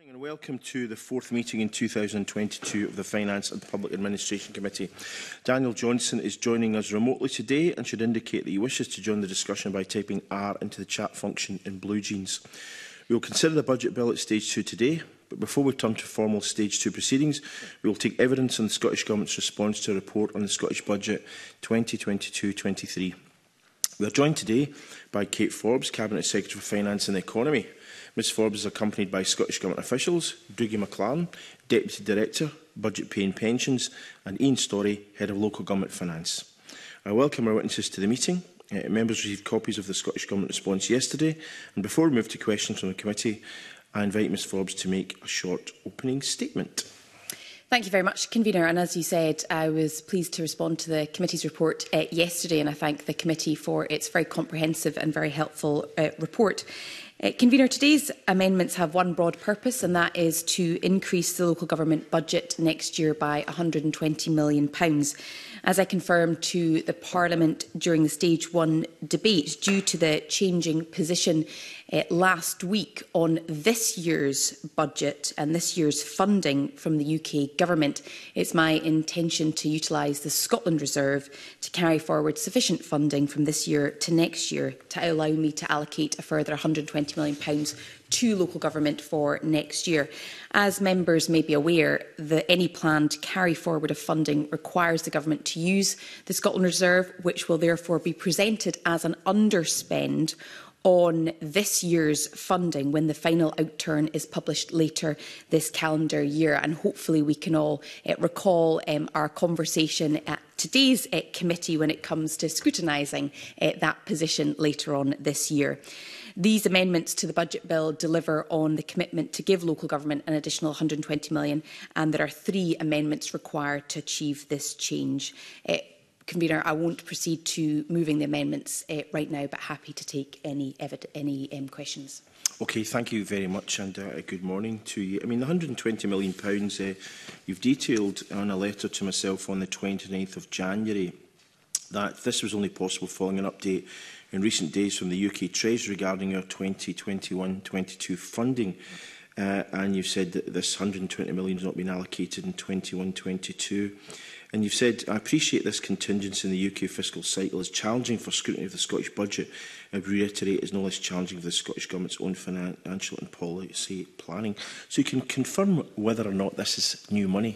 And welcome to the fourth meeting in 2022 of the Finance and Public Administration Committee. Daniel Johnson is joining us remotely today and should indicate that he wishes to join the discussion by typing R into the chat function in blue jeans. We will consider the Budget Bill at Stage 2 today, but before we turn to formal Stage 2 proceedings, we will take evidence on the Scottish Government's response to a report on the Scottish Budget 2022-23. We are joined today by Kate Forbes, Cabinet Secretary for Finance and the Economy. Ms Forbes is accompanied by Scottish Government officials, Dougie McLaren, Deputy Director, Budget Pay and Pensions, and Ian Storey, Head of Local Government Finance. I welcome our witnesses to the meeting. Members received copies of the Scottish Government response yesterday, and before we move to questions from the committee, I invite Ms Forbes to make a short opening statement. Thank you very much, Convener. And as you said, I was pleased to respond to the committee's report yesterday, and I thank the committee for its very comprehensive and very helpful report. Convener, today's amendments have one broad purpose, and that is to increase the local government budget next year by £120 million. As I confirmed to the Parliament during the Stage 1 debate, due to the changing position last week on this year's budget and this year's funding from the UK Government, it's my intention to utilise the Scotland Reserve to carry forward sufficient funding from this year to next year to allow me to allocate a further £120 million to local government for next year. As members may be aware, any planned carry forward of funding requires the government to use the Scotland Reserve, which will therefore be presented as an underspend on this year's funding when the final outturn is published later this calendar year. And hopefully we can all recall our conversation at today's committee when it comes to scrutinising that position later on this year. These amendments to the Budget Bill deliver on the commitment to give local government an additional £120 million, and there are 3 amendments required to achieve this change. Convener, I won't proceed to moving the amendments right now, but happy to take any questions. Okay, thank you very much, and good morning to you. I mean, the £120 million you've detailed on a letter to myself on the 29th of January that this was only possible following an update in recent days from the UK Treasury regarding our 2021-22 funding. And you've said that this £120 million has not been allocated in 21-22. And you've said, I appreciate this contingency in the UK fiscal cycle is challenging for scrutiny of the Scottish budget. I reiterate, is no less challenging for the Scottish Government's own financial and policy planning. So you can confirm whether or not this is new money.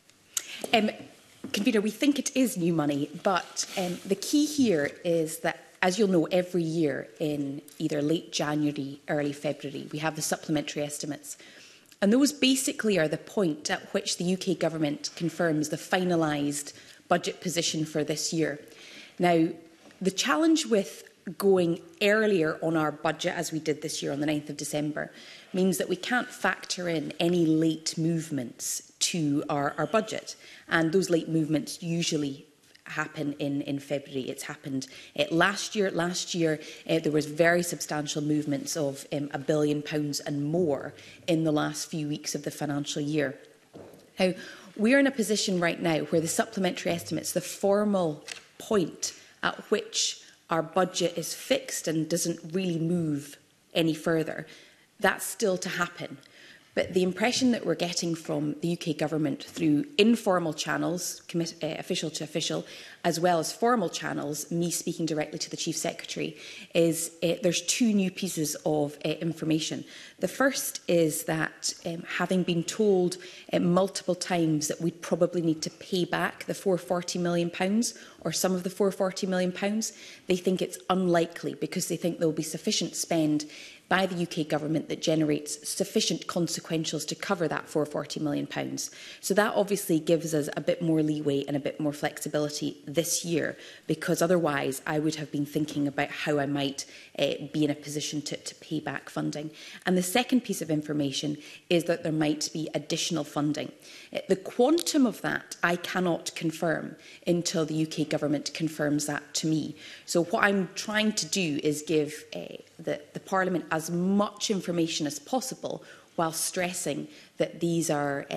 Convener, we think it is new money, but the key here is that, as you'll know, every year in either late January, early February, we have the supplementary estimates. And those basically are the point at which the UK Government confirms the finalised budget position for this year. Now, the challenge with going earlier on our budget, as we did this year on the 9th of December, means that we can't factor in any late movements to our budget. And those late movements usually happen in February. It's happened last year. Last year, there was very substantial movements of £1 billion and more in the last few weeks of the financial year. Now, we're in a position right now where the supplementary estimates, the formal point at which our budget is fixed and doesn't really move any further, that's still to happen. But the impression that we're getting from the UK Government through informal channels, official to official, as well as formal channels, me speaking directly to the Chief Secretary, is there's 2 new pieces of information. The first is that, having been told multiple times that we'd probably need to pay back the £440 million, or some of the £440 million, they think it's unlikely because they think there will be sufficient spend by the UK Government that generates sufficient consequentials to cover that £440 million. So that obviously gives us a bit more leeway and a bit more flexibility this year, because otherwise I would have been thinking about how I might be in a position to pay back funding. And the second piece of information is that there might be additional funding. The quantum of that I cannot confirm until the UK Government confirms that to me. So what I'm trying to do is give the Parliament as much information as possible, while stressing that these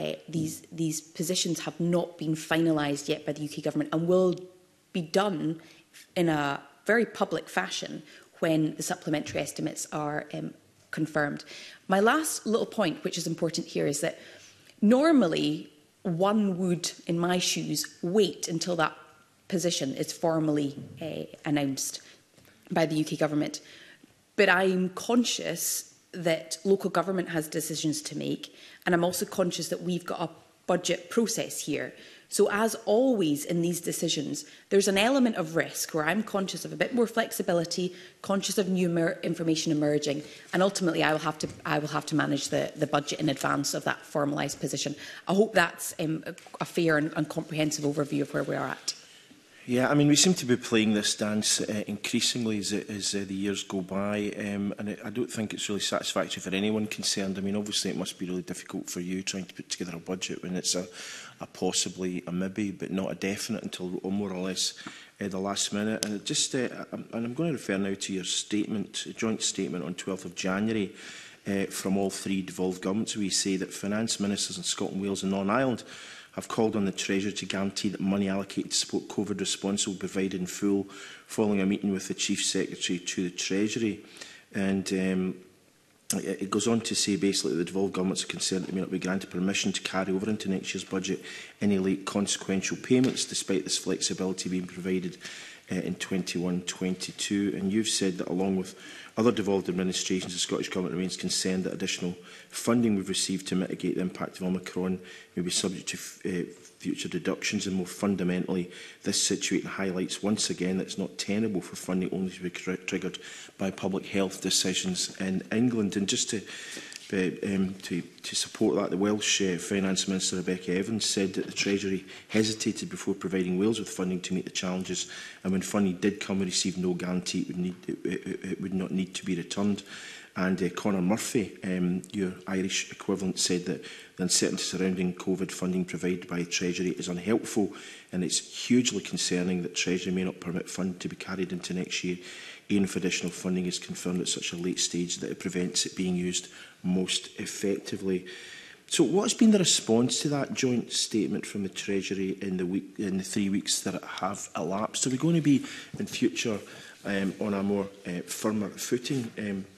positions have not been finalised yet by the UK Government and will be done in a very public fashion when the supplementary estimates are confirmed. My last little point, which is important here, is that normally one would, in my shoes, wait until that position is formally announced by the UK government. But I'm conscious that local government has decisions to make, and I'm also conscious that we've got a budget process here. So as always in these decisions, there's an element of risk where I'm conscious of a bit more flexibility, conscious of new information emerging, and ultimately I will have to manage the budget in advance of that formalised position. I hope that's a fair and comprehensive overview of where we are at. Yeah, I mean, we seem to be playing this dance increasingly as the years go by, and I don't think it's really satisfactory for anyone concerned. I mean, obviously it must be really difficult for you trying to put together a budget when it's a possibly, a maybe, but not a definite until more or less the last minute. And I'm going to refer now to your statement, a joint statement on 12th of January from all three devolved governments. We say that finance ministers in Scotland, Wales and Northern Ireland have called on the Treasury to guarantee that money allocated to support COVID response will be provided in full following a meeting with the Chief Secretary to the Treasury. And it goes on to say basically that the devolved governments are concerned that it may not be granted permission to carry over into next year's budget any late consequential payments, despite this flexibility being provided in 21-22. And you've said that along with other devolved administrations, the Scottish Government remains concerned that additional funding we've received to mitigate the impact of Omicron may be subject to future deductions, and more fundamentally, this situation highlights once again that it's not tenable for funding only to be triggered by public health decisions in England. And just to support that, the Welsh Finance Minister Rebecca Evans said that the Treasury hesitated before providing Wales with funding to meet the challenges, and when funding did come, we received no guarantee it would not need to be returned. And Conor Murphy, your Irish equivalent, said that the uncertainty surrounding COVID funding provided by the Treasury is unhelpful, and it's hugely concerning that Treasury may not permit funding to be carried into next year, even if additional funding is confirmed at such a late stage that it prevents it being used most effectively. So what has been the response to that joint statement from the Treasury in the 3 weeks that have elapsed? Are we going to be in future on a more firmer footing,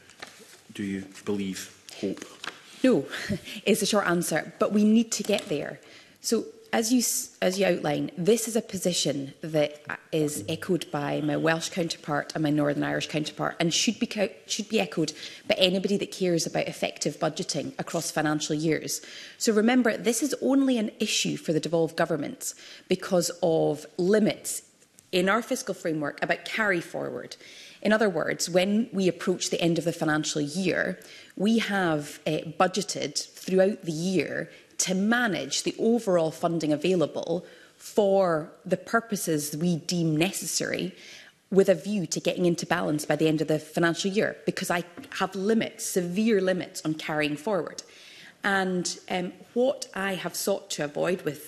do you believe, hope? No, is the short answer, but we need to get there. So as you outline, this is a position that is echoed by my Welsh counterpart and my Northern Irish counterpart, and should be echoed by anybody that cares about effective budgeting across financial years. So remember, this is only an issue for the devolved governments because of limits in our fiscal framework about carry forward. In other words, when we approach the end of the financial year, we have budgeted throughout the year to manage the overall funding available for the purposes we deem necessary, with a view to getting into balance by the end of the financial year, because I have limits, severe limits on carrying forward. And what I have sought to avoid with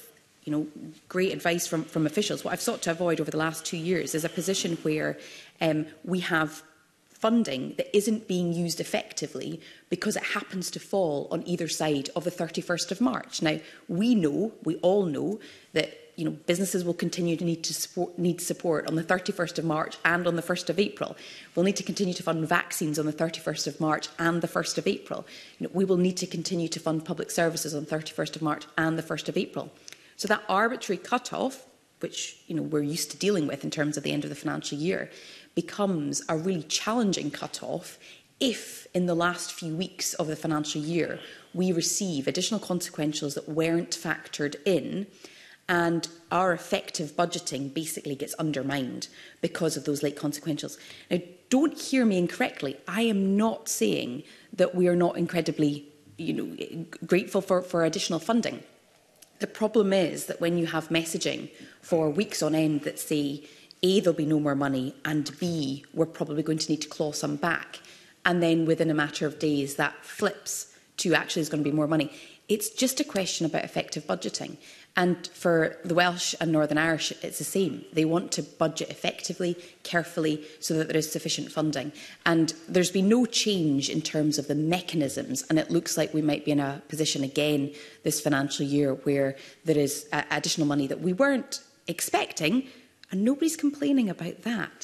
great advice from officials, what I've sought to avoid over the last 2 years is a position where we have funding that isn't being used effectively because it happens to fall on either side of the 31st of March. Now, we all know that businesses will continue to need support on the 31st of March and on the 1st of April. We'll need to continue to fund vaccines on the 31st of March and the 1st of April. We will need to continue to fund public services on the 31st of March and the 1st of April. So that arbitrary cut-off, which we're used to dealing with in terms of the end of the financial year, becomes a really challenging cut-off if, in the last few weeks of the financial year, we receive additional consequentials that weren't factored in, and our effective budgeting basically gets undermined because of those late consequentials. Now, don't hear me incorrectly. I am not saying that we are not incredibly grateful for additional funding. The problem is that when you have messaging for weeks on end that say, A, there'll be no more money, and B, we're probably going to need to claw some back, and then within a matter of days that flips to actually there's going to be more money, it's just a question about effective budgeting. And for the Welsh and Northern Irish, it's the same. They want to budget effectively, carefully, so that there is sufficient funding. And there's been no change in terms of the mechanisms, and it looks like we might be in a position again this financial year where there is additional money that we weren't expecting, and nobody's complaining about that.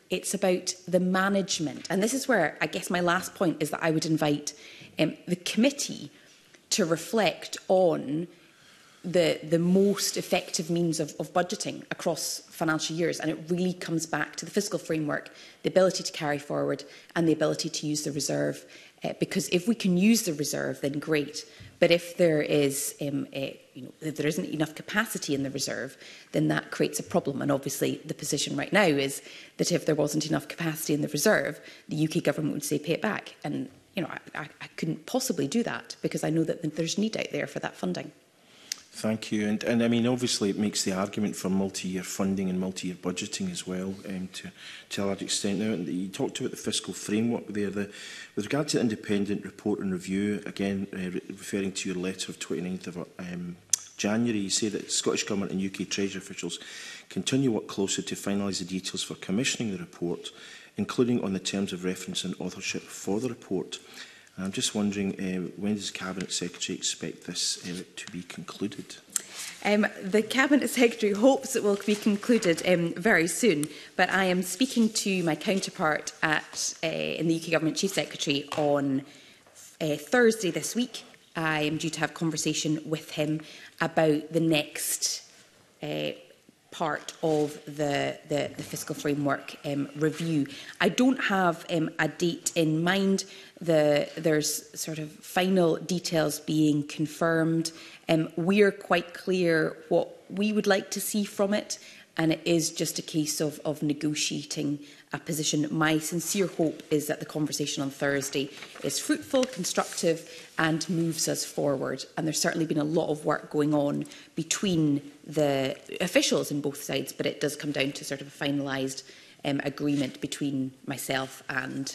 It's about the management. And this is where I guess my last point is that I would invite the committee to reflect on the most effective means of budgeting across financial years. And it really comes back to the fiscal framework, the ability to carry forward and the ability to use the reserve. Because if we can use the reserve, then great. But if there is, if there isn't enough capacity in the reserve, then that creates a problem. And obviously, the position right now is that if there wasn't enough capacity in the reserve, the UK government would say, pay it back. And I couldn't possibly do that because I know that there's need out there for that funding. Thank you. And I mean, obviously, it makes the argument for multi-year funding and multi-year budgeting as well, to a large extent. Now, you talked about the fiscal framework there. With regard to the independent report and review, again, referring to your letter of 29th of January, you say that Scottish Government and UK Treasury officials continue to work closely to finalise the details for commissioning the report, including on the terms of reference and authorship for the report. I'm just wondering, when does the Cabinet Secretary expect this to be concluded? The Cabinet Secretary hopes it will be concluded very soon, but I am speaking to my counterpart in the UK Government Chief Secretary on Thursday this week. I am due to have a conversation with him about the next part of the fiscal framework review. I don't have a date in mind. There's sort of final details being confirmed. We're quite clear what we would like to see from it, and it is just a case of negotiating a position. My sincere hope is that the conversation on Thursday is fruitful, constructive, and moves us forward. And there's certainly been a lot of work going on between the officials in both sides, but it does come down to sort of a finalised agreement between myself and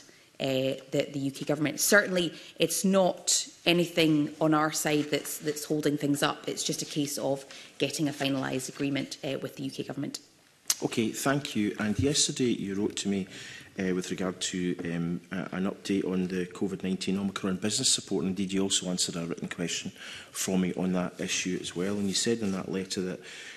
the UK government. Certainly, it's not anything on our side that's holding things up. It's just a case of getting a finalised agreement with the UK government. Okay, thank you. And yesterday you wrote to me with regard to an update on the COVID-19 Omicron business support. And indeed, you also answered a written question from me on that issue as well. And you said in that letter that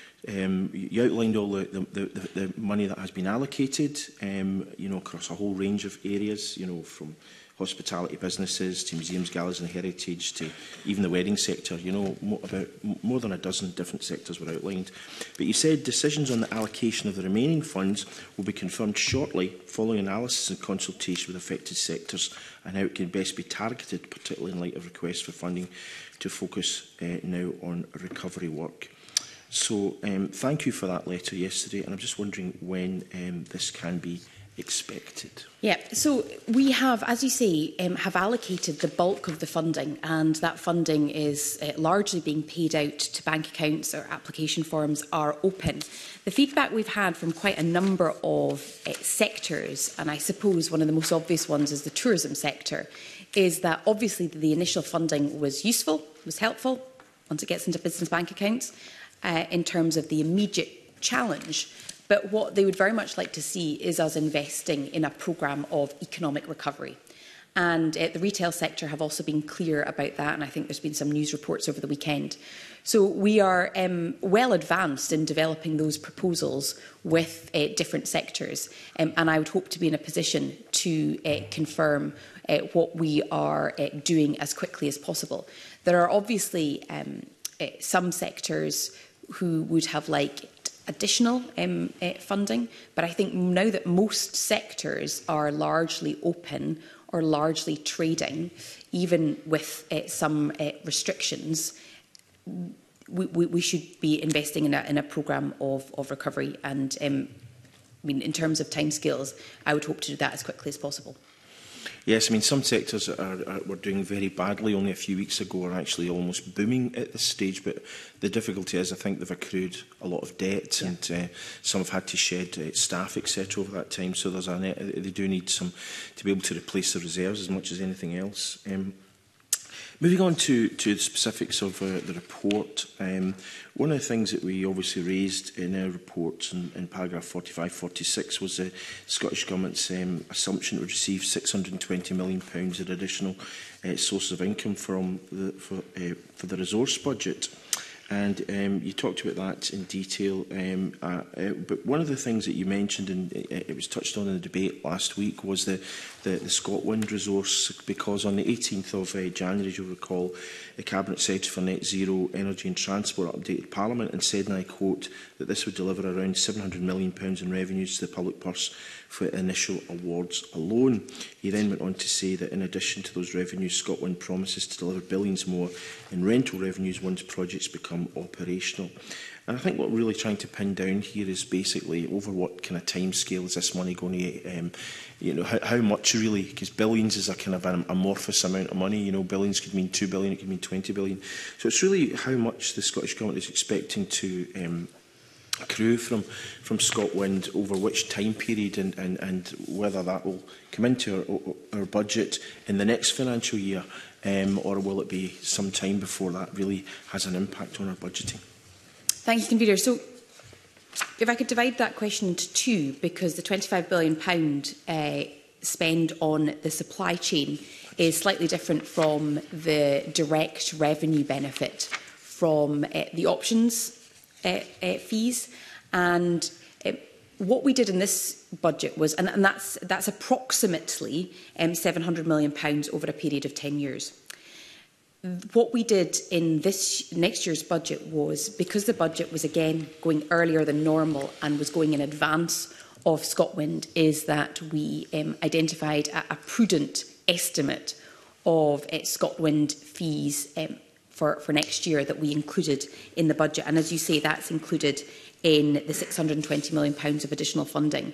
you outlined all the money that has been allocated, across a whole range of areas, from hospitality businesses to museums, galleries and heritage to even the wedding sector. About more than a dozen different sectors were outlined. But you said decisions on the allocation of the remaining funds will be confirmed shortly following analysis and consultation with affected sectors and how it can best be targeted, particularly in light of requests for funding to focus now on recovery work. So thank you for that letter yesterday, and I'm just wondering when this can be expected. Yeah, so we have, as you say, have allocated the bulk of the funding, and that funding is largely being paid out to bank accounts. Or application forms are open. The feedback we've had from quite a number of sectors, and I suppose one of the most obvious ones is the tourism sector, is that obviously the initial funding was useful, was helpful once it gets into business bank accounts in terms of the immediate challenge. But what they would very much like to see is us investing in a programme of economic recovery. And the retail sector have also been clear about that, and I think there's been some news reports over the weekend. So we are well advanced in developing those proposals with different sectors, and I would hope to be in a position to confirm what we are doing as quickly as possible. There are obviously some sectors who would have liked additional funding, but I think now that most sectors are largely open or largely trading, even with some restrictions, we should be investing in a programme of recovery. And in terms of timescales, I would hope to do that as quickly as possible. Yes, some sectors were doing very badly only a few weeks ago, are actually almost booming at this stage. But the difficulty is, I think they've accrued a lot of debt, and some have had to shed staff, etc. over that time. So they do need some to be able to replace the reserves as much as anything else. Moving on to the specifics of the report, one of the things that we obviously raised in our report in paragraph 45-46 was the Scottish Government's assumption it would receive £620 million in additional sources of income for the resource budget. And you talked about that in detail. But one of the things that you mentioned, and it was touched on in the debate last week, was the ScotWind resource, because on the 18th of January, as you'll recall, the Cabinet Secretary for Net Zero Energy and Transport updated Parliament and said, and I quote, that this would deliver around £700 million in revenues to the public purse for initial awards alone. He then went on to say that in addition to those revenues, ScotWind promises to deliver billions more in rental revenues once projects become operational. And I think what we're really trying to pin down here is basically over what kind of timescale is this money going to, how much really, because billions is a kind of an amorphous amount of money. Billions could mean 2 billion, it could mean 20 billion. So it's really how much the Scottish Government is expecting to accrue from ScotWind over which time period, and whether that will come into our budget in the next financial year, or will it be some time before that really has an impact on our budgeting? Thank you, Convener. So if I could divide that question into two, because the £25 billion spend on the supply chain is slightly different from the direct revenue benefit from the options fees. And what we did in this budget was, and that's approximately £700 million over a period of 10 years. What we did in this next year's budget was, because the budget was again going earlier than normal and was going in advance of ScotWind, is that we identified a prudent estimate of ScotWind fees for next year that we included in the budget. And as you say, that's included in the £620 million of additional funding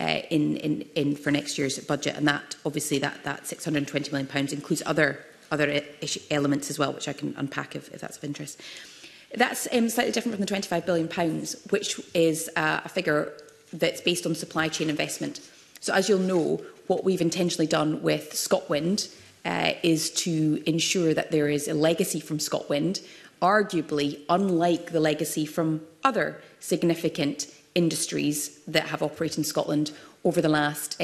for next year's budget. And that, obviously, that £620 million includes other elements as well, which I can unpack if that's of interest. That's slightly different from the £25 billion, which is a figure that's based on supply chain investment. So as you'll know, what we've intentionally done with ScotWind is to ensure that there is a legacy from ScotWind, arguably unlike the legacy from other significant industries that have operated in Scotland over the last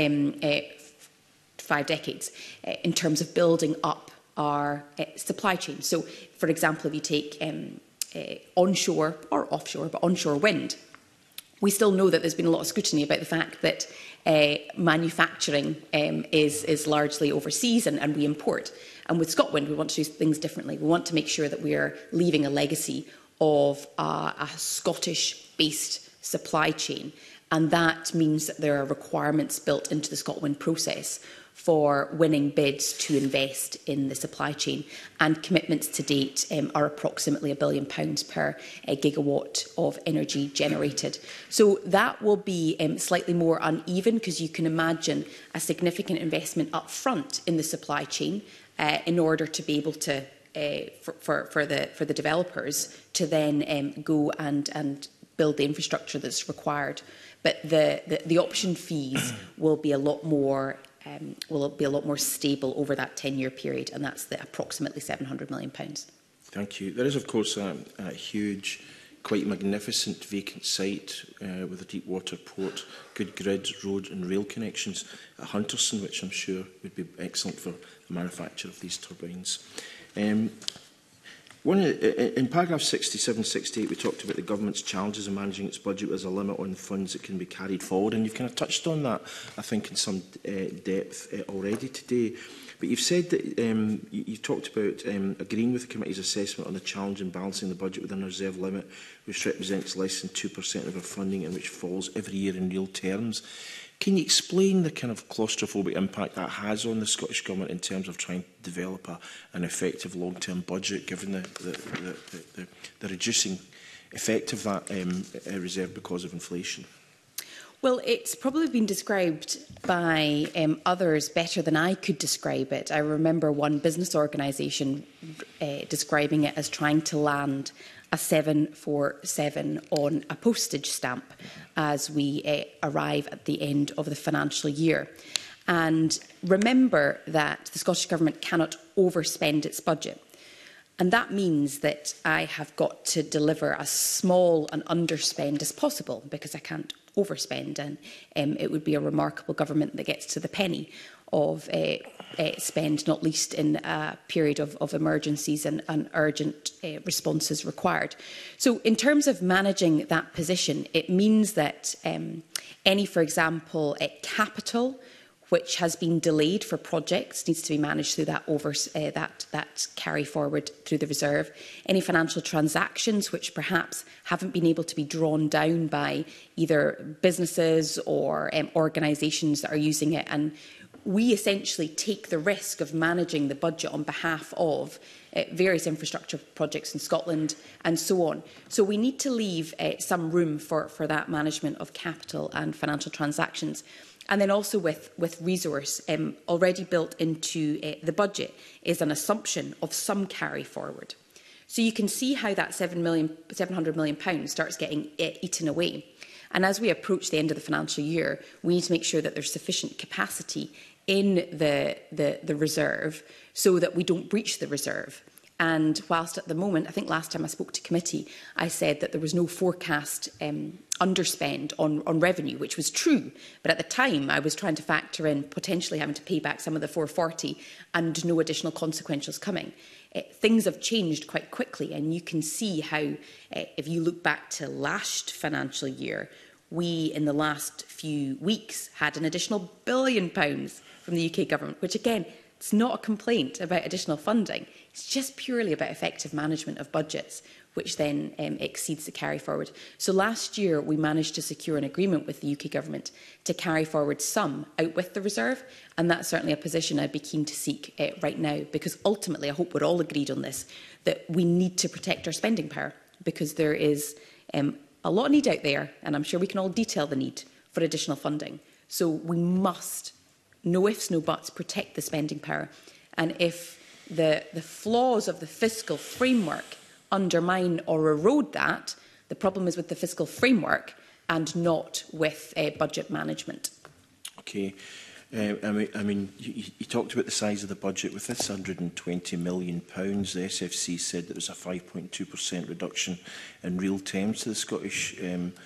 5 decades, in terms of building up our supply chain. So, for example, if you take onshore or offshore, but onshore wind, we still know that there's been a lot of scrutiny about the fact that manufacturing is largely overseas and we import. And with ScotWind, we want to do things differently. We want to make sure that we are leaving a legacy of a Scottish-based supply chain. And that means that there are requirements built into the ScotWind process for winning bids to invest in the supply chain. And commitments to date are approximately £1 billion per gigawatt of energy generated. So that will be slightly more uneven, because you can imagine a significant investment up front in the supply chain in order to be able to, for the developers to then go and build the infrastructure that's required. But the option fees will be a lot more stable over that 10-year period, and that's the approximately £700 million. Thank you. There is, of course, a huge, quite magnificent vacant site with a deep water port, good grid, road and rail connections at Hunterston, which I'm sure would be excellent for the manufacture of these turbines. In paragraph 67-68, we talked about the government's challenges in managing its budget as a limit on funds that can be carried forward, and you've kind of touched on that, I think, in some depth already today. But you've said that you've talked about agreeing with the committee's assessment on the challenge in balancing the budget within a reserve limit, which represents less than 2% of our funding and which falls every year in real terms. Can you explain the kind of claustrophobic impact that has on the Scottish Government in terms of trying to develop an effective long-term budget, given the reducing effect of that reserve because of inflation? Well, it's probably been described by others better than I could describe it. I remember one business organisation describing it as trying to land a 747 on a postage stamp as we arrive at the end of the financial year. And remember that the Scottish Government cannot overspend its budget. And that means that I have got to deliver as small an underspend as possible, because I can't overspend, and it would be a remarkable government that gets to the penny of spend, not least in a period of emergencies and urgent responses required. So in terms of managing that position, it means that any, for example, capital which has been delayed for projects needs to be managed through that carry forward through the reserve. Any financial transactions which perhaps haven't been able to be drawn down by either businesses or organisations that are using it, and we essentially take the risk of managing the budget on behalf of various infrastructure projects in Scotland and so on. So we need to leave some room for that management of capital and financial transactions. And then also with resource, already built into the budget is an assumption of some carry forward. So you can see how that £700 million starts getting eaten away. And as we approach the end of the financial year, we need to make sure that there's sufficient capacity in the reserve so that we don't breach the reserve. And whilst at the moment, I think last time I spoke to committee, I said that there was no forecast underspend on revenue, which was true. But at the time, I was trying to factor in potentially having to pay back some of the 440 and no additional consequentials coming. Things have changed quite quickly, and you can see how, if you look back to last financial year, we, in the last few weeks, had an additional £1 billion from the UK government, which again, it's not a complaint about additional funding. It's just purely about effective management of budgets, which then exceeds the carry forward. So last year, we managed to secure an agreement with the UK government to carry forward some out with the reserve, and that's certainly a position I'd be keen to seek right now, because ultimately, I hope we're all agreed on this, that we need to protect our spending power, because there is a lot of need out there, and I'm sure we can all detail the need for additional funding. So we must, no ifs, no buts, protect the spending power. And if the flaws of the fiscal framework undermine or erode that, the problem is with the fiscal framework and not with budget management. Okay. I mean, you talked about the size of the budget. With this £120 million, the SFC said there was a 5.2% reduction in real terms to the Scottish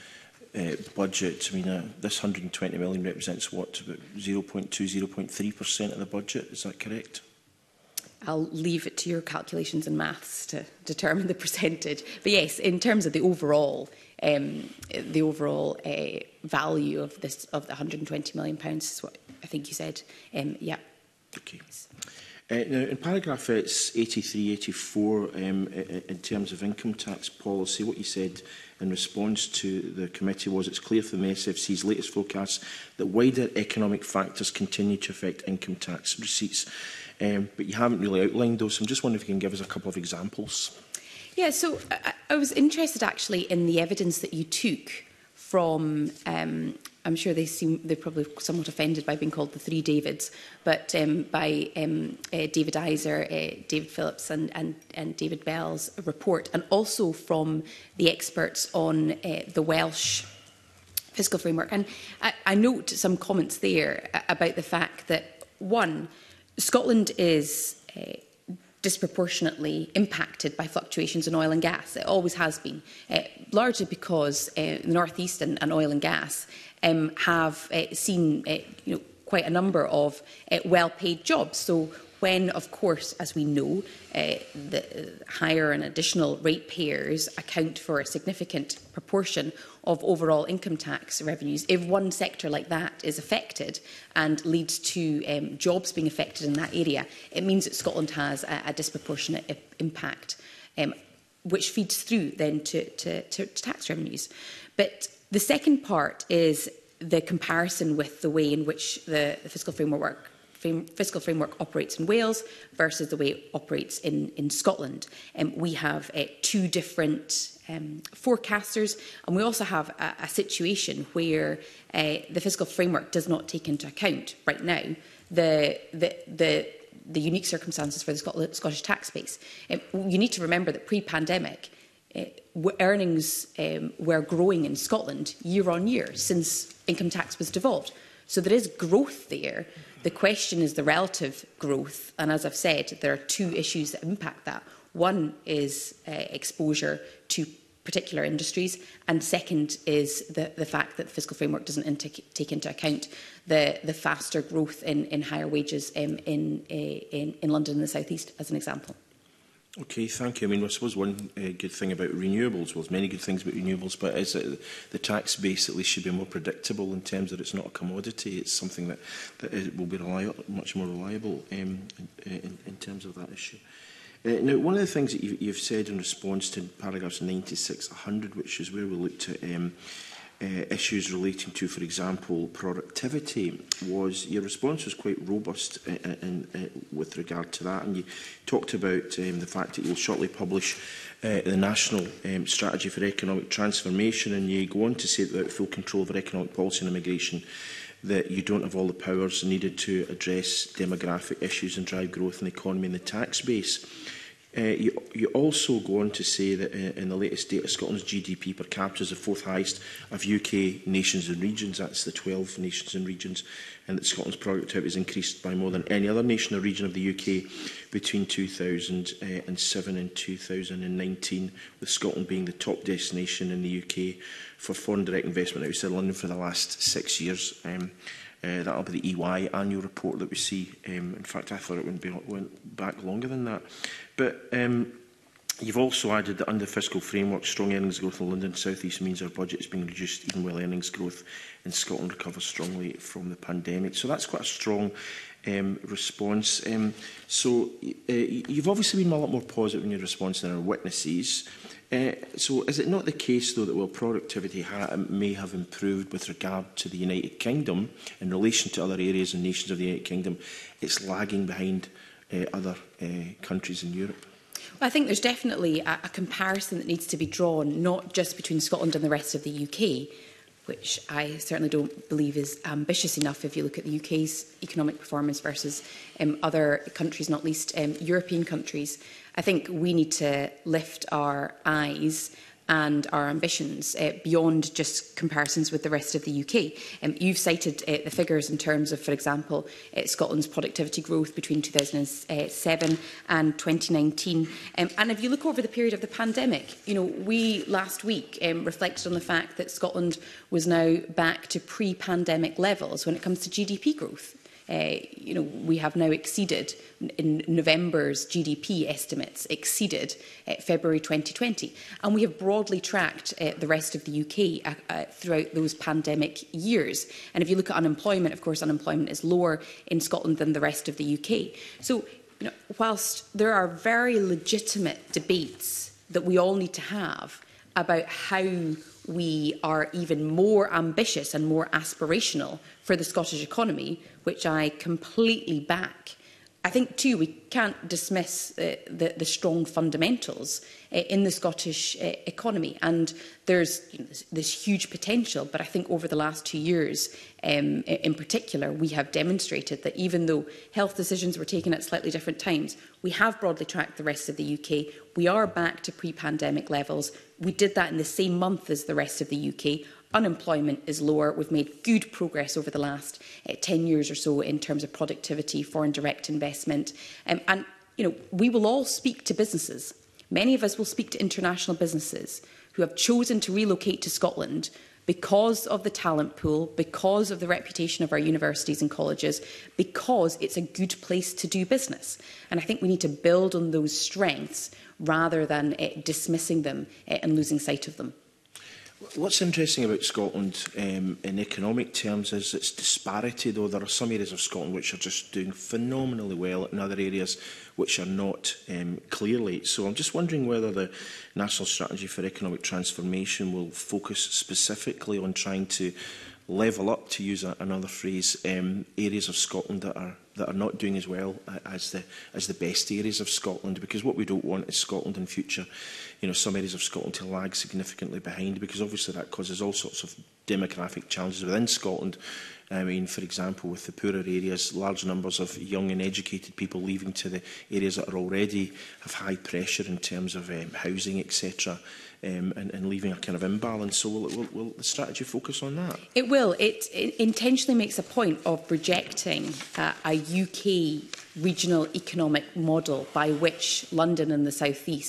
budget. I mean, this £120 million represents what, about 0.2, 0.3% of the budget? Is that correct? I'll leave it to your calculations and maths to determine the percentage. But yes, in terms of the overall value of the £120 million is what I think you said. Yeah. Okay. Now, in paragraph 83, 84, in terms of income tax policy, what you said in response to the committee was it's clear from the SFC's latest forecasts that wider economic factors continue to affect income tax receipts. But you haven't really outlined those. So I'm just wondering if you can give us a couple of examples. Yeah, so I was interested actually in the evidence that you took from, I'm sure they're probably somewhat offended by being called the three Davids, but by David Iser, David Phillips and David Bell's report, and also from the experts on the Welsh fiscal framework. And I note some comments there about the fact that, one, Scotland is disproportionately impacted by fluctuations in oil and gas. It always has been, largely because the North East and oil and gas have seen quite a number of well-paid jobs. So when, of course, as we know, the higher and additional ratepayers account for a significant proportion of overall income tax revenues, if one sector like that is affected and leads to jobs being affected in that area, it means that Scotland has a disproportionate impact, which feeds through then to tax revenues. But the second part is the comparison with the way in which the fiscal framework operates in Wales versus the way it operates in Scotland. We have two different forecasters, and we also have a situation where the fiscal framework does not take into account right now the unique circumstances for the Scottish tax base. You need to remember that pre-pandemic, earnings were growing in Scotland year on year since income tax was devolved. So there is growth there. The question is the relative growth. And as I've said, there are two issues that impact that. One is exposure to particular industries, and second is the fact that the fiscal framework doesn't take into account the faster growth in higher wages in London and the South East, as an example. Okay, thank you. I mean, I suppose one good thing about renewables, well, there's many good things about renewables, but is that the tax base at least should be more predictable in terms that it's not a commodity. It's something that will be much more reliable in terms of that issue. Now, one of the things that you've said in response to paragraphs 96, 100, which is where we looked at issues relating to, for example, productivity, was your response was quite robust with regard to that, and you talked about the fact that you'll shortly publish the National Strategy for Economic Transformation, and you go on to say that without full control of our economic policy and immigration, that you don't have all the powers needed to address demographic issues and drive growth in the economy and the tax base. You also go on to say that in the latest data, Scotland's GDP per capita is the fourth highest of UK nations and regions. That's the 12 nations and regions. And that Scotland's productivity has increased by more than any other nation or region of the UK between 2007 and 2019, with Scotland being the top destination in the UK for foreign direct investment outside London for the last 6 years. That'll be the EY annual report that we see. In fact, I thought it went back longer than that. But you've also added that under the fiscal framework, strong earnings growth in London and South East means our budget is being reduced even while earnings growth in Scotland recovers strongly from the pandemic. So that's quite a strong response. So you've obviously been a lot more positive in your response than our witnesses. So is it not the case, though, that while productivity may have improved with regard to the United Kingdom in relation to other areas and nations of the United Kingdom, it's lagging behind other countries in Europe? Well, I think there's definitely a comparison that needs to be drawn, not just between Scotland and the rest of the UK, which I certainly don't believe is ambitious enough if you look at the UK's economic performance versus other countries, not least European countries. I think we need to lift our eyes and our ambitions beyond just comparisons with the rest of the UK. You've cited the figures in terms of, for example, Scotland's productivity growth between 2007 and 2019. And if you look over the period of the pandemic, we last week reflected on the fact that Scotland was now back to pre-pandemic levels when it comes to GDP growth. We have now exceeded, in November's GDP estimates, exceeded February 2020. And we have broadly tracked the rest of the UK throughout those pandemic years. And if you look at unemployment, of course, unemployment is lower in Scotland than the rest of the UK. So, whilst there are very legitimate debates that we all need to have about how we are even more ambitious and more aspirational for the Scottish economy, which I completely back, I think, too, we can't dismiss the strong fundamentals in the Scottish economy. And there's this huge potential, but I think over the last 2 years, in particular, we have demonstrated that even though health decisions were taken at slightly different times, we have broadly tracked the rest of the UK. We are back to pre-pandemic levels. We did that in the same month as the rest of the UK. Unemployment is lower. We've made good progress over the last 10 years or so in terms of productivity, foreign direct investment. And we will all speak to businesses. Many of us will speak to international businesses who have chosen to relocate to Scotland because of the talent pool, because of the reputation of our universities and colleges, because it's a good place to do business. And I think we need to build on those strengths rather than dismissing them and losing sight of them. What's interesting about Scotland in economic terms is its disparity, though. There are some areas of Scotland which are just doing phenomenally well and other areas which are not clearly. So I'm just wondering whether the National Strategy for Economic Transformation will focus specifically on trying to level up, to use another phrase, areas of Scotland that are not doing as well as the best areas of Scotland, because what we don't want is Scotland in future, some areas of Scotland to lag significantly behind, because obviously that causes all sorts of demographic challenges within Scotland. I mean, for example, with the poorer areas, large numbers of young and educated people leaving to the areas that are already have high pressure in terms of housing, etc., and leaving a kind of imbalance. So will the strategy focus on that? It will. It intentionally makes a point of rejecting a UK regional economic model by which London and the South East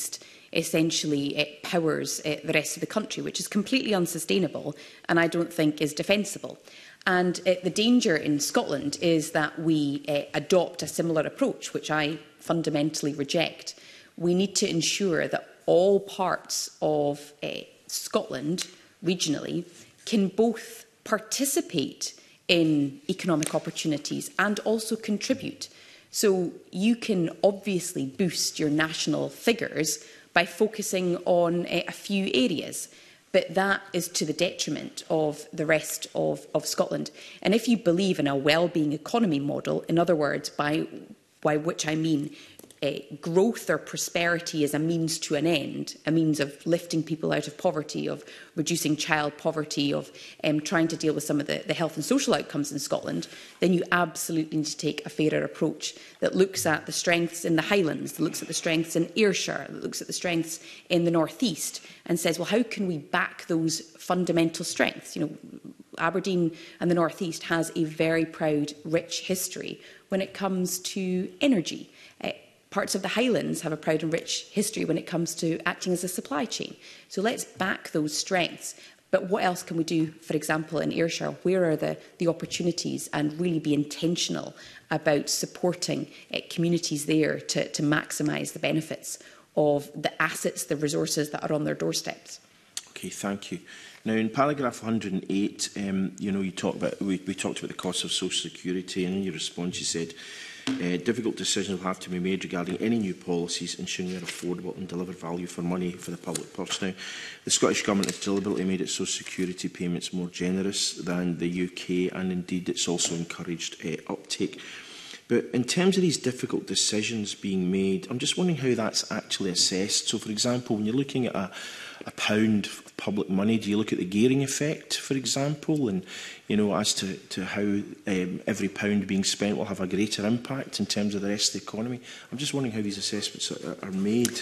essentially powers the rest of the country, which is completely unsustainable and I don't think is defensible. And the danger in Scotland is that we adopt a similar approach, which I fundamentally reject. We need to ensure that all parts of Scotland, regionally, can both participate in economic opportunities and also contribute. So you can obviously boost your national figures by focusing on a few areas, but that is to the detriment of the rest of Scotland. And if you believe in a well-being economy model, in other words, by which I mean growth or prosperity is a means to an end, a means of lifting people out of poverty, of reducing child poverty, of trying to deal with some of the health and social outcomes in Scotland, then you absolutely need to take a fairer approach that looks at the strengths in the Highlands, that looks at the strengths in Ayrshire, that looks at the strengths in the North East, and says, well, how can we back those fundamental strengths? You know, Aberdeen and the North East has a very proud, rich history when it comes to energy. Parts of the Highlands have a proud and rich history when it comes to acting as a supply chain. So let's back those strengths. But what else can we do, for example, in Ayrshire? Where are the opportunities? And really be intentional about supporting communities there to maximise the benefits of the assets, the resources that are on their doorsteps. Okay, thank you. Now, in paragraph 108, you know, we talked about the cost of social security, and in your response, you said difficult decisions will have to be made regarding any new policies, ensuring they're affordable and deliver value for money for the public purse. Now, the Scottish Government has deliberately made its social security payments more generous than the UK, and indeed it's also encouraged uptake. But in terms of these difficult decisions being made, I'm just wondering how that's actually assessed. So, for example, when you're looking at a pound of public money, do you look at the gearing effect, for example, and you know, as to how every pound being spent will have a greater impact in terms of the rest of the economy? I'm just wondering how these assessments are made.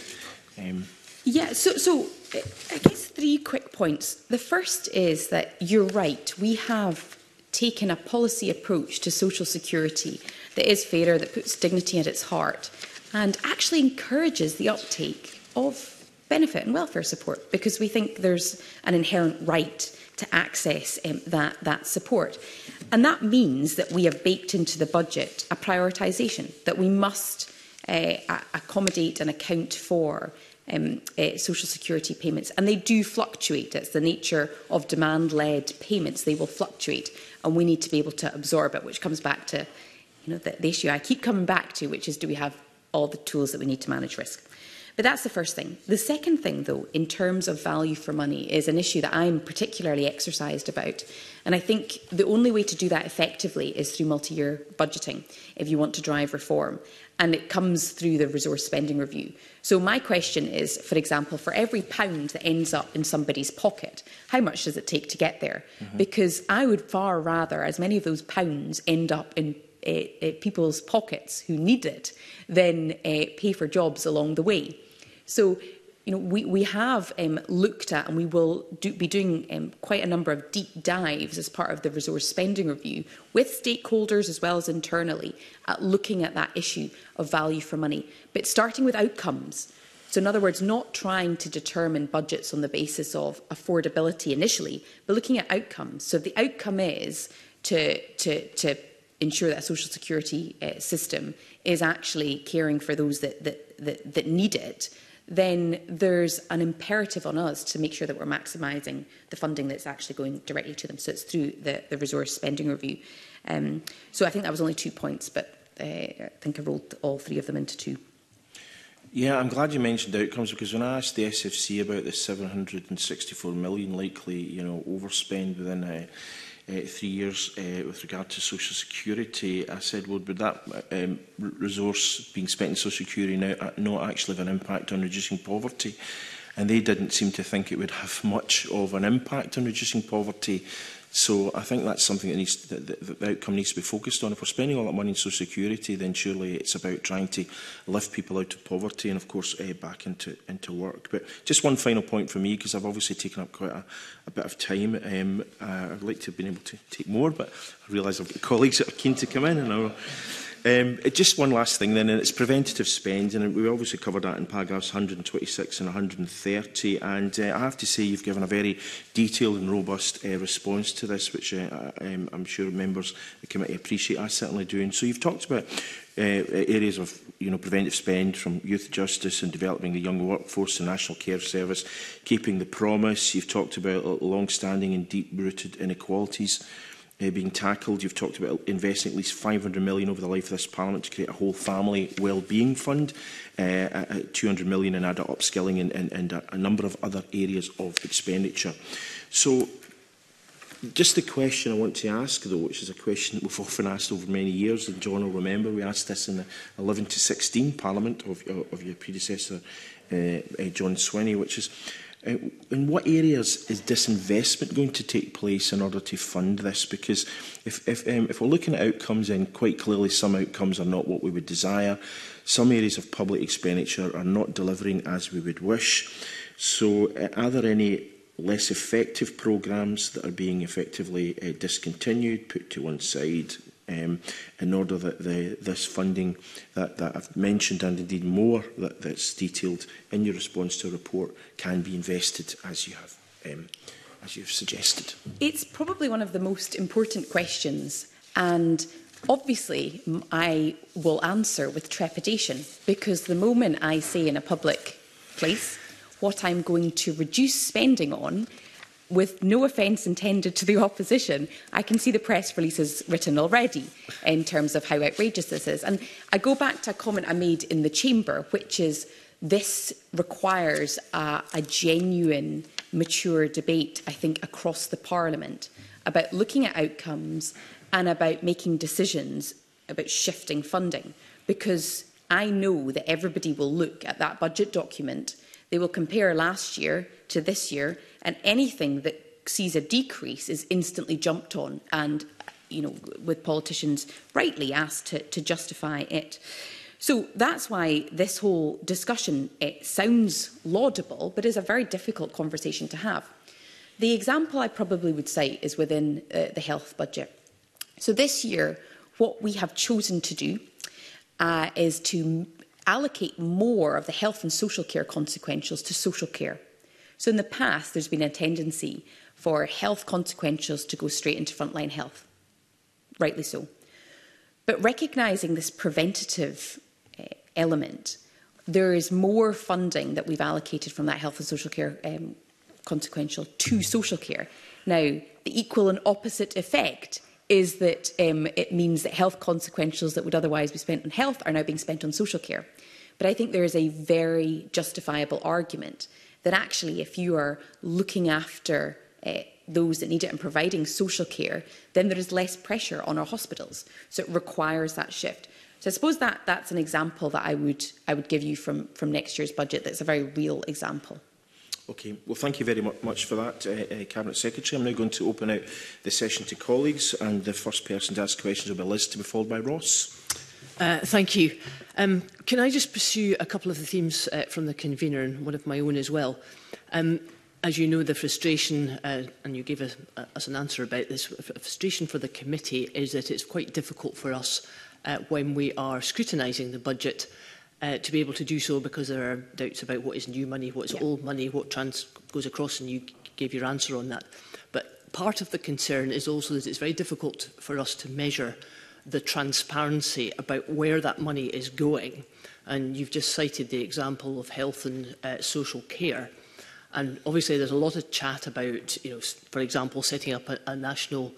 Yeah, so I guess 3 quick points. The first is that you're right. We have taken a policy approach to social security that is fairer, that puts dignity at its heart, and actually encourages the uptake of benefit and welfare support, because we think there's an inherent right to access that support. And that means that we have baked into the budget a prioritisation, that we must accommodate and account for social security payments. And they do fluctuate. It's the nature of demand-led payments. They will fluctuate, and we need to be able to absorb it, which comes back to the issue I keep coming back to, which is, do we have all the tools that we need to manage risk? But that's the first thing. The second thing, though, in terms of value for money, is an issue that I'm particularly exercised about. And I think the only way to do that effectively is through multi-year budgeting, if you want to drive reform. And it comes through the resource spending review. So my question is, for example, for every pound that ends up in somebody's pocket, how much does it take to get there? Because I would far rather as many of those pounds end up in people's pockets who need it than pay for jobs along the way. So, we have looked at, and we will be doing quite a number of deep dives as part of the resource spending review with stakeholders as well as internally at looking at that issue of value for money, but starting with outcomes. So in other words, not trying to determine budgets on the basis of affordability initially, but looking at outcomes. So if the outcome is to ensure that a social security system is actually caring for those that need it, then there's an imperative on us to make sure that we're maximising the funding that's actually going directly to them. So it's through the resource spending review. So I think that was only 2 points, but I think I rolled all 3 of them into 2. Yeah, I'm glad you mentioned outcomes, because when I asked the SFC about the 764 million likely, overspend within 3 years with regard to social security, I said, well, would that resource being spent in social security now not actually have an impact on reducing poverty? And they didn't seem to think it would have much of an impact on reducing poverty. So I think that's something that the outcome needs to be focused on. If we're spending all that money in social security, then surely it's about trying to lift people out of poverty and, of course, back into work. But just one final point for me, because I've obviously taken up quite a bit of time. I'd like to have been able to take more, but I realise I've got colleagues that are keen to come in, and I'll Just one last thing then, and it's preventative spend, and we obviously covered that in paragraphs 126 and 130, and I have to say you've given a very detailed and robust response to this, which I'm sure members of the committee appreciate. I certainly do. And so you've talked about areas of preventive spend, from youth justice and developing the young workforce, the National Care Service, keeping the promise. You've talked about long-standing and deep-rooted inequalities being tackled. You've talked about investing at least £500 million over the life of this Parliament to create a whole family wellbeing fund, £200 million in adult upskilling, and a number of other areas of expenditure. So just the question I want to ask, though, which is a question that we've often asked over many years, and John will remember we asked this in the 11 to 16 Parliament of your predecessor, John Swinney, which is, in what areas is disinvestment going to take place in order to fund this? Because if we're looking at outcomes, then quite clearly some outcomes are not what we would desire. Some areas of public expenditure are not delivering as we would wish. So are there any less effective programmes that are being effectively discontinued, put to one side, in order that this funding that I've mentioned, and indeed more that's detailed in your response to a report, can be invested as you have, as you've suggested? It's probably one of the most important questions, and obviously I will answer with trepidation, because the moment I say in a public place what I'm going to reduce spending on, with no offence intended to the opposition, I can see the press releases written already in terms of how outrageous this is. And I go back to a comment I made in the Chamber, which is this requires a genuine, mature debate, I think, across the Parliament about looking at outcomes and about making decisions about shifting funding. Because I know that everybody will look at that budget document, they will compare last year to this year, and anything that sees a decrease is instantly jumped on and, with politicians rightly asked to justify it. So that's why this whole discussion, it sounds laudable, but is a very difficult conversation to have. The example I probably would cite is within the health budget. So this year, what we have chosen to do is to allocate more of the health and social care consequentials to social care. So in the past, there's been a tendency for health consequentials to go straight into frontline health, rightly so. But recognising this preventative element, there is more funding that we've allocated from that health and social care consequential to social care. Now, the equal and opposite effect is that it means that health consequentials that would otherwise be spent on health are now being spent on social care. But I think there is a very justifiable argument that actually, if you are looking after those that need it and providing social care, then there is less pressure on our hospitals. So it requires that shift. So I suppose that's an example that I would give you from next year's budget. That's a very real example. Okay, well, thank you very much for that, Cabinet Secretary. I'm now going to open out the session to colleagues, and the first person to ask questions will be Liz, to be followed by Ross. Thank you. Can I just pursue a couple of the themes from the convener and one of my own as well? As you know, the frustration, and you gave us an answer about this, frustration for the committee is that it's quite difficult for us when we are scrutinising the budget to be able to do so, because there are doubts about what is new money, what is old money, what goes across, and you gave your answer on that. But part of the concern is also that it's very difficult for us to measure the transparency about where that money is going. And you've just cited the example of health and social care. And obviously there's a lot of chat about, for example, setting up a national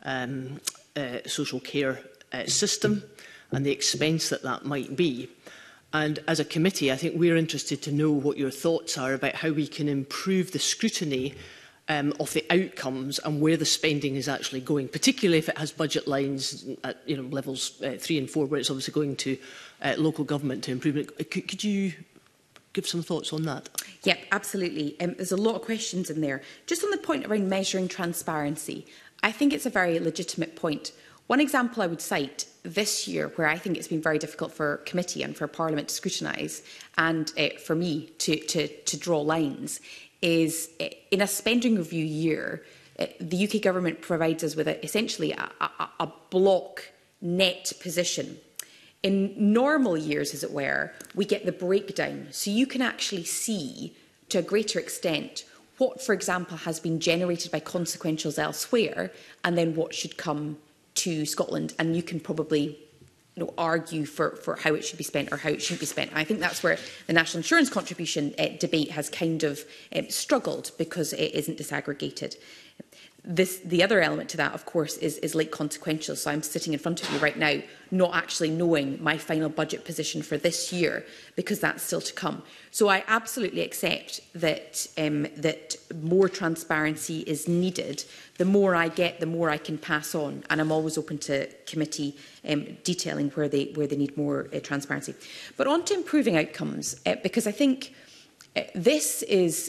social care system and the expense that might be. And as a committee, I think we're interested to know what your thoughts are about how we can improve the scrutiny of the outcomes and where the spending is actually going, particularly if it has budget lines at levels 3 and 4, where it's obviously going to local government to improve it. Could you give some thoughts on that? Yeah, absolutely. There's a lot of questions in there. Just on the point around measuring transparency, I think it's a very legitimate point. One example I would cite this year, where I think it's been very difficult for committee and for Parliament to scrutinise, and for me to draw lines, is in a spending review year, the UK government provides us with essentially a block net position In normal years, as it were, we get the breakdown. So you can actually see, to a greater extent, what, for example, has been generated by consequentials elsewhere, and then what should come to Scotland. And you can probably argue for how it should be spent or how it shouldn't be spent. And I think that's where the national insurance contribution debate has kind of struggled, because it isn't disaggregated. The other element to that, of course, is late consequential. So I'm sitting in front of you right now, not actually knowing my final budget position for this year, because that's still to come. So I absolutely accept that that more transparency is needed. The more I get, the more I can pass on, and I'm always open to committee detailing where they need more transparency. But on to improving outcomes, because I think this is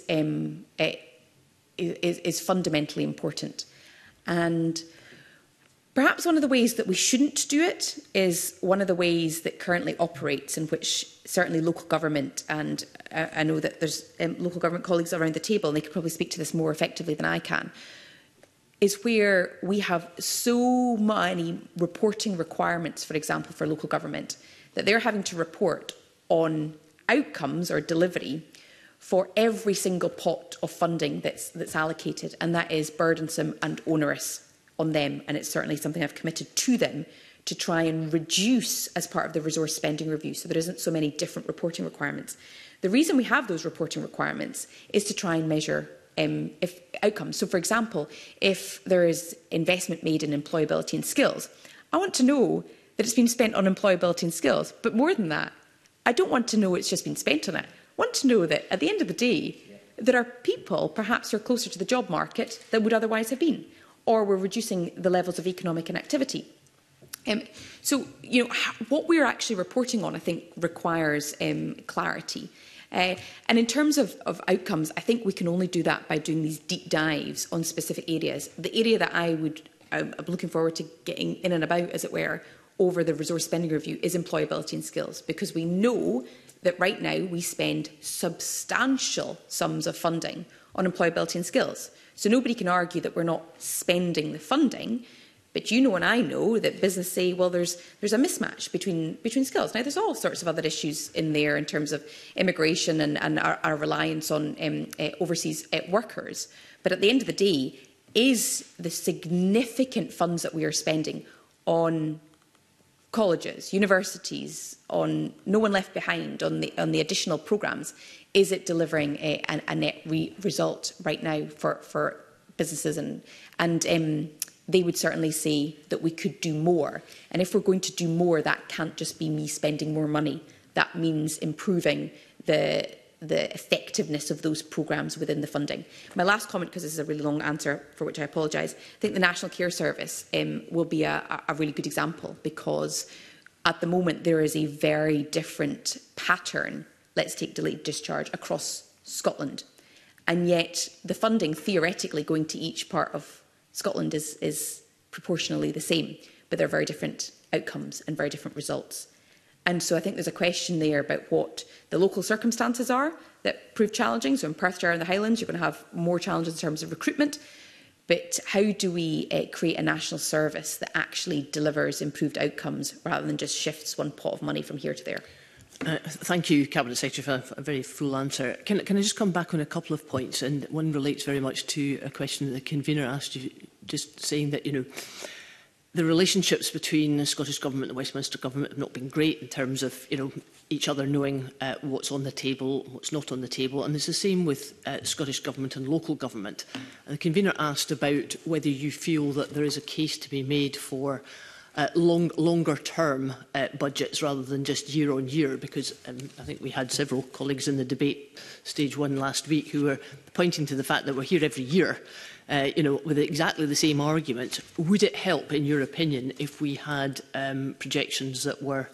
fundamentally important. And perhaps one of the ways that we shouldn't do it is one of the ways that currently operates, in which certainly local government, and I know that there's local government colleagues around the table, and they could probably speak to this more effectively than I can, is where we have so many reporting requirements, for example, for local government, that they're having to report on outcomes or delivery for every single pot of funding that's allocated, and that is burdensome and onerous on them, and it's certainly something I've committed to them to try and reduce as part of the resource spending review, so there isn't so many different reporting requirements. The reason we have those reporting requirements is to try and measure if outcomes. So, for example, if there is investment made in employability and skills, I want to know that it's been spent on employability and skills, but more than that, I don't want to know it's just been spent on it. I want to know that at the end of the day, there are people perhaps who are closer to the job market than would otherwise have been, or we're reducing the levels of economic inactivity. So, what we're actually reporting on, I think, requires clarity. And in terms of outcomes, I think we can only do that by doing these deep dives on specific areas. The area that I'm looking forward to getting in and about, as it were, over the resource spending review is employability and skills, because we know that right now we spend substantial sums of funding on employability and skills. So nobody can argue that we're not spending the funding, but you know and I know that business say, well, there's a mismatch between skills. Now, there's all sorts of other issues in there in terms of immigration and our reliance on overseas workers. But at the end of the day, is the significant funds that we are spending on colleges, universities, on No One Left Behind, on the additional programmes, is it delivering a net result right now for businesses? And they would certainly say that we could do more. And if we're going to do more, that can't just be me spending more money. That means improving the effectiveness of those programmes within the funding. My last comment, because this is a really long answer for which I apologise, I think the National Care Service will be a really good example, because at the moment there is a very different pattern, let's take delayed discharge, across Scotland. And yet the funding theoretically going to each part of Scotland is proportionally the same, but they're very different outcomes and very different results. And so I think there's a question there about what the local circumstances are that prove challenging. So in Perthshire and the Highlands, you're going to have more challenges in terms of recruitment. But how do we create a national service that actually delivers improved outcomes rather than just shifts one pot of money from here to there? Thank you, Cabinet Secretary, for a very full answer. Can I just come back on a couple of points? And one relates very much to a question that the convener asked you, just saying that, the relationships between the Scottish Government and the Westminster Government have not been great in terms of, each other knowing what's on the table, what's not on the table. And it's the same with Scottish Government and local government. And the convener asked about whether you feel that there is a case to be made for longer-term budgets rather than just year on year, because I think we had several colleagues in the debate stage one last week who were pointing to the fact that we're here every year, with exactly the same argument. Would it help, in your opinion, if we had projections that were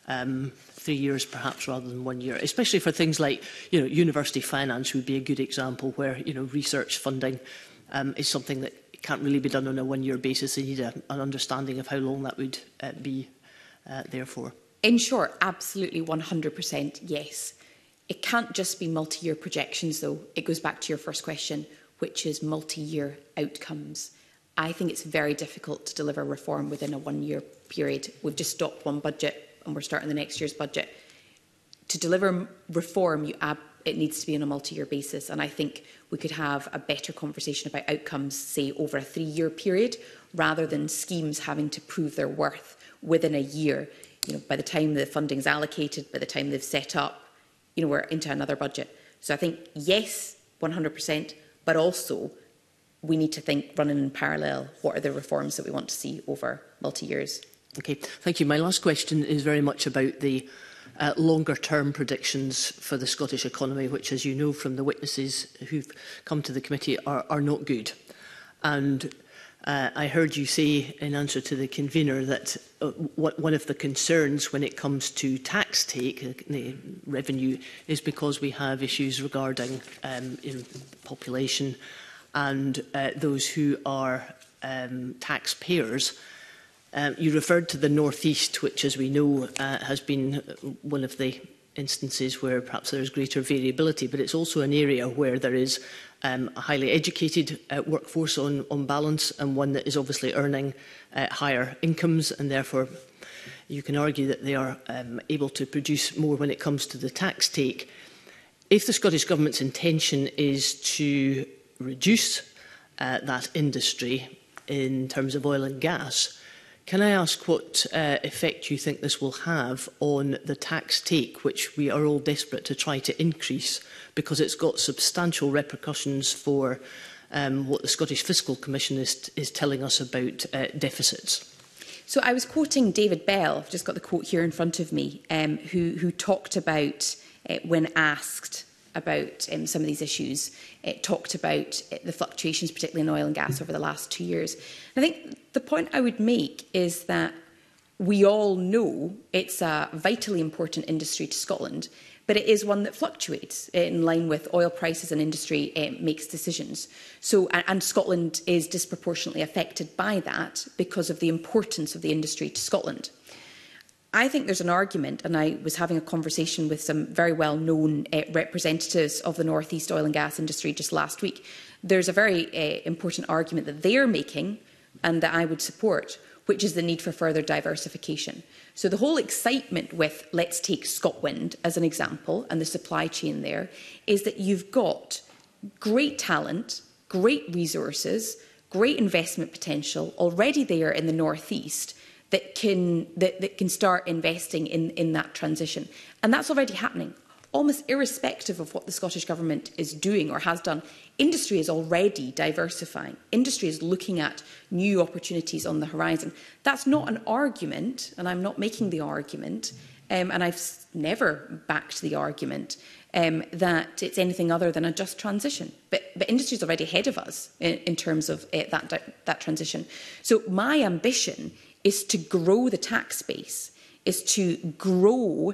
3 years perhaps rather than 1 year, especially for things like, university finance would be a good example where, research funding is something that can't really be done on a 1 year basis. They need an understanding of how long that would be there for. In short, absolutely 100% yes. It can't just be multi-year projections, though. It goes back to your first question, which is multi-year outcomes. I think it's very difficult to deliver reform within a 1 year period. We've just stopped one budget and we're starting the next year's budget. To deliver reform, it needs to be on a multi-year basis, and I think we could have a better conversation about outcomes, say, over a 3-year period, rather than schemes having to prove their worth within a year. You know, by the time the funding is allocated, by the time they've set up, you know, we're into another budget. So I think, yes, 100%, but also we need to think, running in parallel, what are the reforms that we want to see over multi-years. Okay, thank you. My last question is very much about the longer-term predictions for the Scottish economy, which, as you know from the witnesses who've come to the committee, are not good. And I heard you say, in answer to the convener, that one of the concerns when it comes to tax take, the revenue, is because we have issues regarding population and those who are taxpayers. You referred to the North East, which, as we know, has been one of the instances where perhaps there is greater variability, but it's also an area where there is a highly educated workforce on balance, and one that is obviously earning higher incomes, and therefore you can argue that they are able to produce more when it comes to the tax take. If the Scottish Government's intention is to reduce that industry in terms of oil and gas, can I ask what effect you think this will have on the tax take, which we are all desperate to try to increase, because it's got substantial repercussions for what the Scottish Fiscal Commission is telling us about deficits? So I was quoting David Bell, I've just got the quote here in front of me, who talked about, when asked about some of these issues, talked about the fluctuations, particularly in oil and gas, over the last 2 years. I think the point I would make is that we all know it's a vitally important industry to Scotland, but it is one that fluctuates in line with oil prices, and industry makes decisions. So, and Scotland is disproportionately affected by that because of the importance of the industry to Scotland. I think there's an argument, and I was having a conversation with some very well-known representatives of the North East oil and gas industry just last week. There's a very important argument that they're making, and that I would support, which is the need for further diversification. So the whole excitement with, let's take ScotWind as an example, and the supply chain there, is that you've got great talent, great resources, great investment potential already there in the North East, that can start investing in that transition. And that's already happening. Almost irrespective of what the Scottish Government is doing or has done, industry is already diversifying. Industry is looking at new opportunities on the horizon. That's not an argument, and I'm not making the argument, and I've never backed the argument, that it's anything other than a just transition. But industry is already ahead of us in terms of that transition. So my ambition is to grow the tax base, is to grow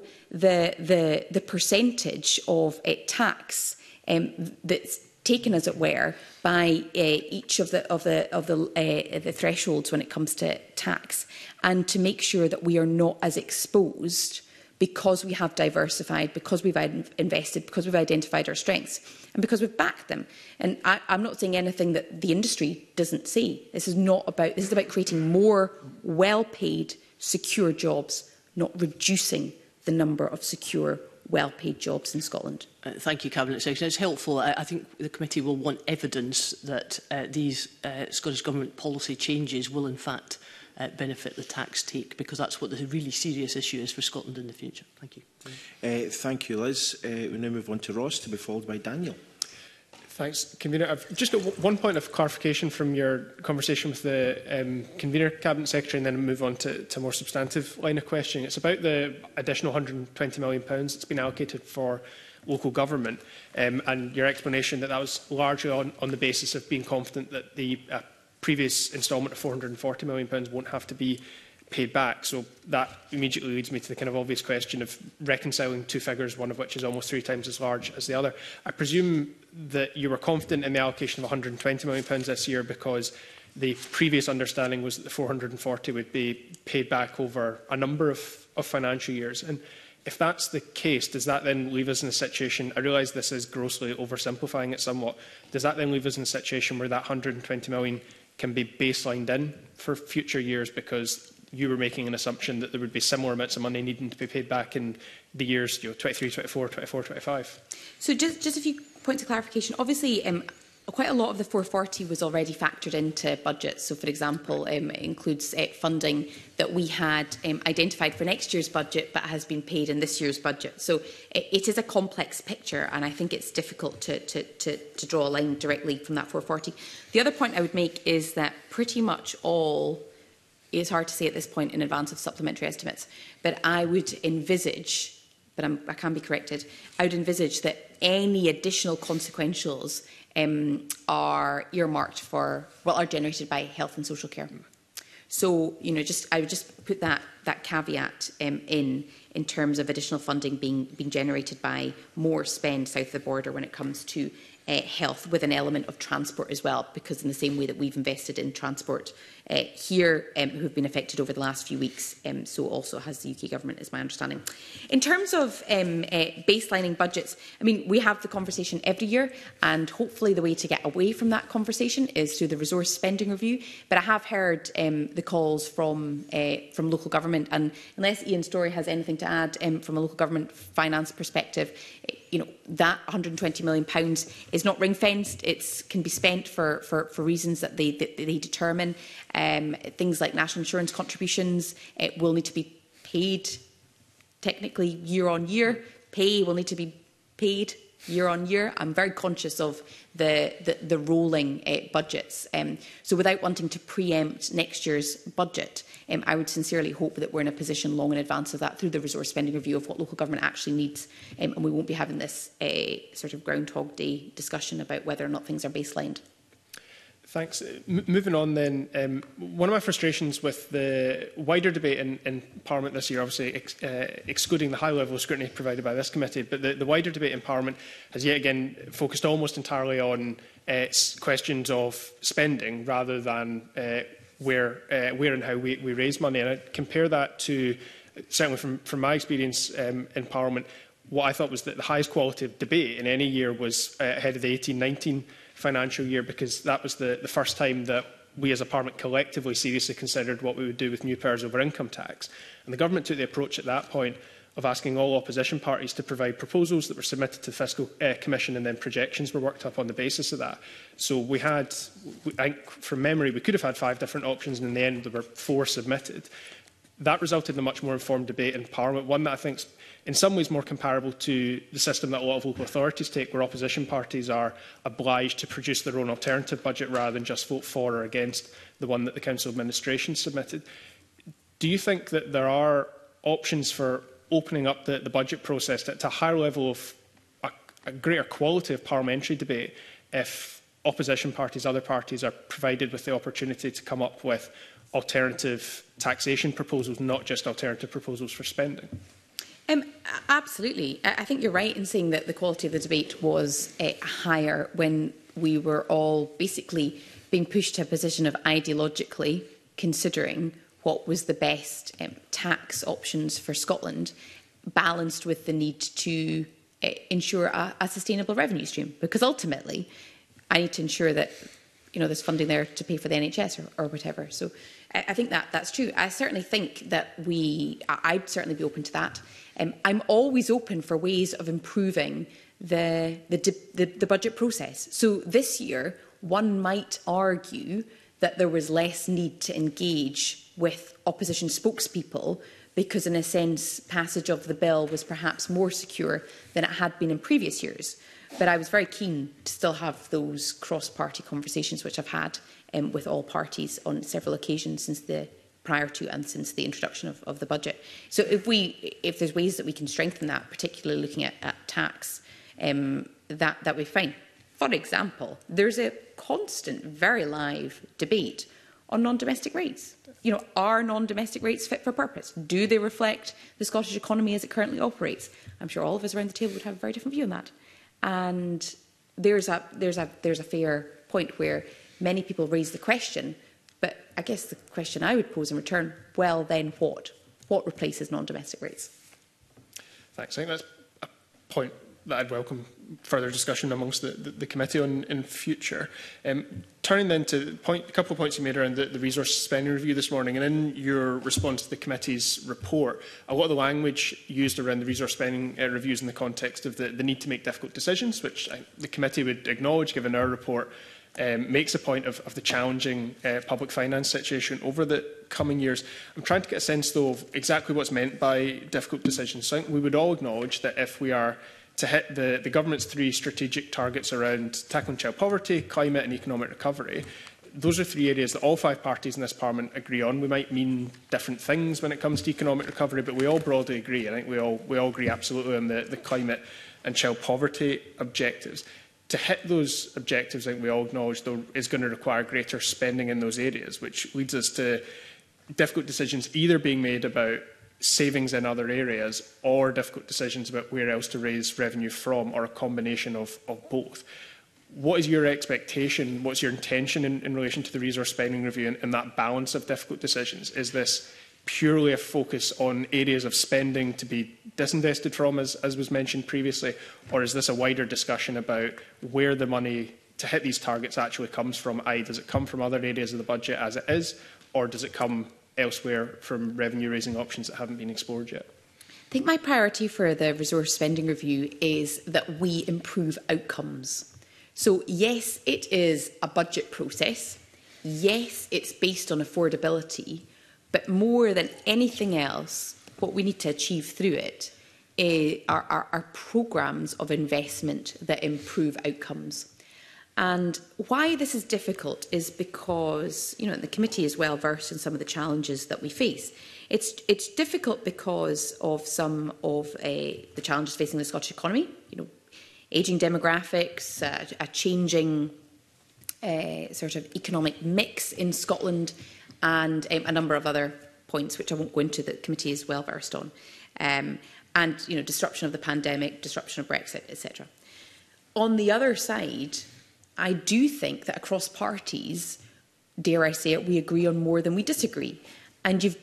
the percentage of tax that's taken, as it were, by each of the thresholds when it comes to tax, and to make sure that we are not as exposed, because we have diversified, because we've invested, because we've identified our strengths, and because we've backed them. And I'm not saying anything that the industry doesn't say. This is about creating more well-paid, secure jobs, not reducing the number of secure, well-paid jobs in Scotland. Thank you, Cabinet Secretary. It's helpful. I think the committee will want evidence that these Scottish Government policy changes will, in fact, benefit the tax take, because that's what the really serious issue is for Scotland in the future. Thank you. Thank you, Liz. We now move on to Ross, to be followed by Daniel. Thanks, Convener. I've just got one point of clarification from your conversation with the Convener, Cabinet Secretary, and then move on to a more substantive line of questioning. It's about the additional £120 million that's been allocated for local government, and your explanation that was largely on the basis of being confident that the previous instalment of £440 million won't have to be paid back. So that immediately leads me to the kind of obvious question of reconciling two figures, one of which is almost 3 times as large as the other. I presume that you were confident in the allocation of £120 million this year because the previous understanding was that the 440 would be paid back over a number of financial years. And if that's the case, does that then leave us in a situation, I realise this is grossly oversimplifying it somewhat, does that then leave us in a situation where that £120 million can be baselined in for future years, because you were making an assumption that there would be similar amounts of money needing to be paid back in the years 23, 24, 24, 25. So just a few points of clarification. Obviously, quite a lot of the 440 was already factored into budgets. So, for example, it includes funding that we had identified for next year's budget but has been paid in this year's budget. So it is a complex picture, and I think it's difficult to draw a line directly from that 440. The other point I would make is that pretty much all, it's hard to say at this point in advance of supplementary estimates, but I would envisage, but I can be corrected, I would envisage that any additional consequentials are earmarked for, well, are generated by health and social care. So, you know, I would just put that caveat in terms of additional funding being generated by more spend south of the border when it comes to health, with an element of transport as well, because in the same way that we've invested in transport here, who have been affected over the last few weeks, so also has the UK government, is my understanding. In terms of baselining budgets, I mean, we have the conversation every year, and hopefully the way to get away from that conversation is through the resource spending review. But I have heard the calls from local government, and unless Ian Storey has anything to add from a local government finance perspective, you know, that £120 million is not ring-fenced. It can be spent for reasons that they determine. Things like national insurance contributions will need to be paid technically year on year. Pay will need to be paid year on year. I'm very conscious of the rolling budgets. So without wanting to preempt next year's budget, I would sincerely hope that we're in a position long in advance of that through the resource spending review of what local government actually needs, and we won't be having this sort of Groundhog Day discussion about whether or not things are baselined. Thanks. Moving on then, one of my frustrations with the wider debate in Parliament this year, obviously excluding the high level of scrutiny provided by this committee, but the wider debate in Parliament has yet again focused almost entirely on questions of spending rather than where and how we raise money. And I compare that to, certainly from my experience in Parliament, what I thought was that the highest quality of debate in any year was ahead of the 18-19 financial year, because that was the first time that we as a Parliament collectively seriously considered what we would do with new powers over income tax. And the Government took the approach at that point of asking all opposition parties to provide proposals that were submitted to the Fiscal Commission, and then projections were worked up on the basis of that. So we had, I think from memory, we could have had 5 different options, and in the end there were 4 submitted. That resulted in a much more informed debate in Parliament, one that I think is in some ways more comparable to the system that a lot of local authorities take, where opposition parties are obliged to produce their own alternative budget rather than just vote for or against the one that the Council administration submitted. Do you think that there are options for opening up the budget process to a higher level of a greater quality of parliamentary debate if opposition parties, other parties, are provided with the opportunity to come up with alternative taxation proposals, not just alternative proposals for spending? Absolutely. I think you're right in saying that the quality of the debate was higher when we were all basically being pushed to a position of ideologically considering what was the best tax options for Scotland, balanced with the need to ensure a sustainable revenue stream. Because ultimately, I need to ensure that there's funding there to pay for the NHS or whatever. So I think that's true. I certainly think that I'd certainly be open to that. I'm always open for ways of improving the budget process. So this year, one might argue that there was less need to engage with opposition spokespeople because, in a sense, passage of the bill was perhaps more secure than it had been in previous years. But I was very keen to still have those cross-party conversations, which I've had with all parties on several occasions prior to and since the introduction of the budget. So if there's ways that we can strengthen that, particularly looking at tax, that would be fine. For example, there's a constant, very live debate on non-domestic rates. Are non-domestic rates fit for purpose? Do they reflect the Scottish economy as it currently operates? I'm sure all of us around the table would have a very different view on that. And there's a fair point where many people raise the question, but I guess the question I would pose in return, well then what? What replaces non-domestic rates? Thanks. I think that's a point I'd welcome further discussion amongst the committee on in future. Turning then to a couple of points you made around the resource spending review this morning, and in your response to the committee's report, a lot of the language used around the resource spending reviews in the context of the need to make difficult decisions, which the committee would acknowledge, given our report, makes a point of the challenging public finance situation over the coming years. I'm trying to get a sense, though, of exactly what's meant by difficult decisions. So I think we would all acknowledge that if we are to hit the government's 3 strategic targets around tackling child poverty, climate and economic recovery, those are 3 areas that all 5 parties in this Parliament agree on. We might mean different things when it comes to economic recovery, but we all broadly agree. I think we all agree absolutely on the climate and child poverty objectives. To hit those objectives, I think we all acknowledge, though, is going to require greater spending in those areas, which leads us to difficult decisions either being made about savings in other areas or difficult decisions about where else to raise revenue from, or a combination of both. What is your expectation, what's your intention in relation to the resource spending review and that balance of difficult decisions? Is this purely a focus on areas of spending to be disinvested from, as was mentioned previously, or is this a wider discussion about where the money to hit these targets actually comes from? I.e., does it come from other areas of the budget as it is, or does it come elsewhere from revenue-raising options that haven't been explored yet? I think my priority for the resource spending review is that we improve outcomes. So yes, it is a budget process. Yes, it's based on affordability. But more than anything else, what we need to achieve through it are programmes of investment that improve outcomes. And why this is difficult is because, the committee is well versed in some of the challenges that we face. It's difficult because of some of the challenges facing the Scottish economy, ageing demographics, a changing sort of economic mix in Scotland, and a number of other points which I won't go into that the committee is well versed on, and disruption of the pandemic, disruption of Brexit, etc. On the other side, I do think that across parties, dare I say it, we agree on more than we disagree, and you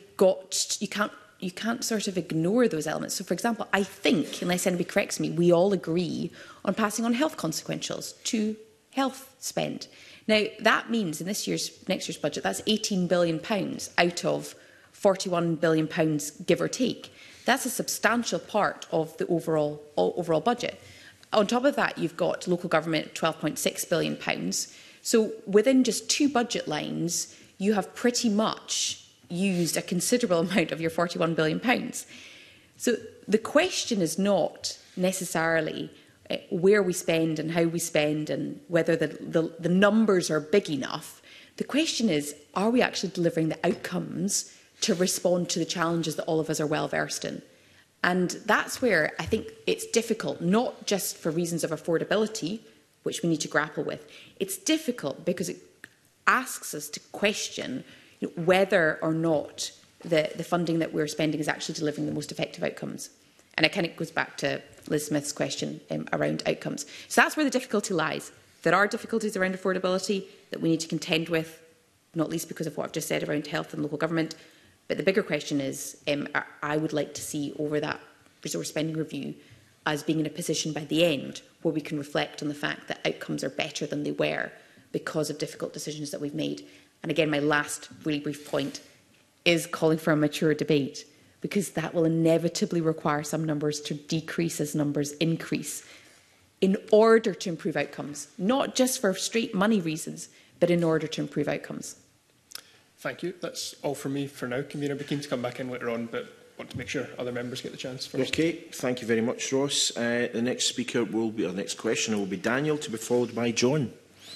can't sort of ignore those elements. So, for example, I think, unless anybody corrects me, we all agree on passing on health consequentials to health spend. Now, that means in next year's budget, that's £18 billion out of £41 billion, give or take. That's a substantial part of the overall budget. On top of that, you've got local government, £12.6 billion. So within just 2 budget lines, you have pretty much used a considerable amount of your £41 billion. So the question is not necessarily where we spend and how we spend and whether the numbers are big enough. The question is, are we actually delivering the outcomes to respond to the challenges that all of us are well versed in? And that's where I think it's difficult, not just for reasons of affordability, which we need to grapple with. It's difficult because it asks us to question whether or not the funding that we're spending is actually delivering the most effective outcomes. And it kind of goes back to Liz Smith's question around outcomes. So that's where the difficulty lies. There are difficulties around affordability that we need to contend with, not least because of what I've just said around health and local government. But the bigger question is, I would like to see over that resource spending review as being in a position by the end where we can reflect on the fact that outcomes are better than they were because of difficult decisions that we've made. And again, my last really brief point is calling for a mature debate, because that will inevitably require some numbers to decrease as numbers increase in order to improve outcomes, not just for straight money reasons, but in order to improve outcomes. Thank you. That's all from me for now. Convener, be keen to come back in later on, but want to make sure other members get the chance first. Okay, thank you very much, Ross. The next speaker will be, or the next questioner will be Daniel, to be followed by John.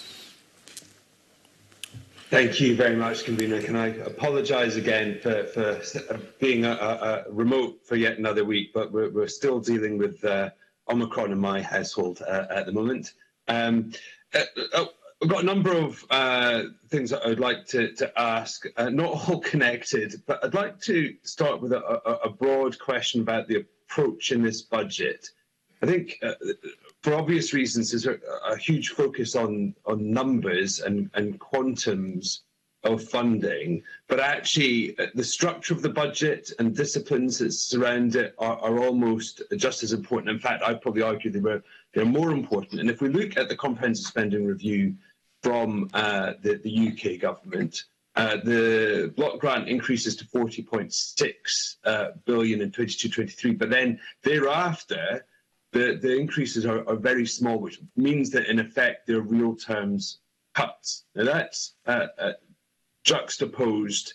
Thank you very much, Convener. Can I apologise again for being a remote for yet another week, but we're still dealing with Omicron in my household at the moment. I've got a number of things that I would like to ask, not all connected, but I'd like to start with a broad question about the approach in this budget. I think, for obvious reasons, there's a huge focus on numbers and quantums of funding, but actually the structure of the budget and disciplines that surround it are almost just as important. In fact, I'd probably argue they're more important. And if we look at the comprehensive spending review from the UK government, the block grant increases to 40.6 billion in 22-23, but then thereafter the increases are very small, which means that in effect they're real terms cuts. Now that's juxtaposed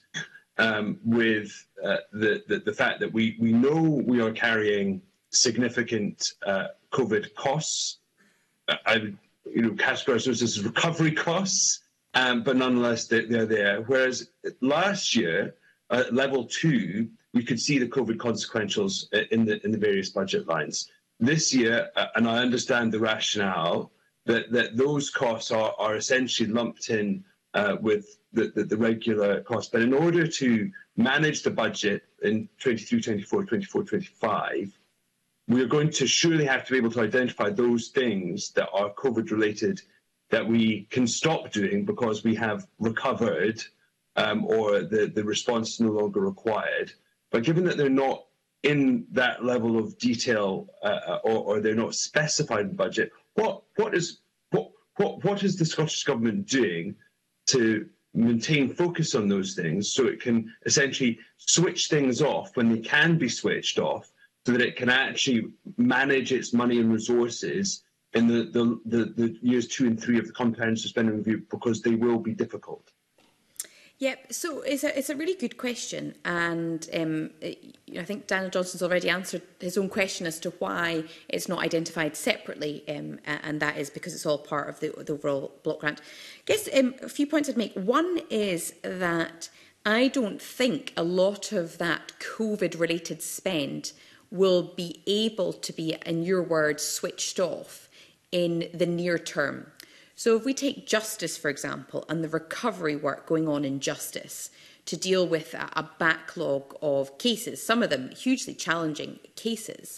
with the fact that we know we are carrying significant COVID costs. I would categorise those as recovery costs, but nonetheless they're there. Whereas last year, at level 2, we could see the COVID consequentials in the various budget lines. This year, and I understand the rationale, that those costs are essentially lumped in with the regular costs. But in order to manage the budget in 23-24, 24-25, we are going to surely have to be able to identify those things that are COVID related that we can stop doing because we have recovered or the response is no longer required. But given that they're not in that level of detail or they're not specified in the budget, what is the Scottish Government doing to maintain focus on those things so it can essentially switch things off when they can be switched off, so that it can actually manage its money and resources in the years 2 and 3 of the comprehensive spending review, because they will be difficult? Yep, so it's a really good question, and I think Daniel Johnson's already answered his own question as to why it's not identified separately, and that is because it's all part of the overall block grant. I guess a few points I'd make. One is that I don't think a lot of that COVID-related spend will be able to be, in your words, switched off in the near term. So if we take justice, for example, and the recovery work going on in justice to deal with a backlog of cases, some of them hugely challenging cases,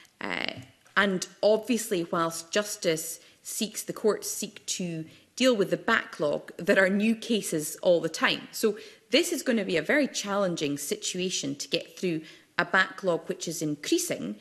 and obviously whilst justice the courts seek to deal with the backlog, there are new cases all the time. So this is going to be a very challenging situation to get through a backlog which is increasing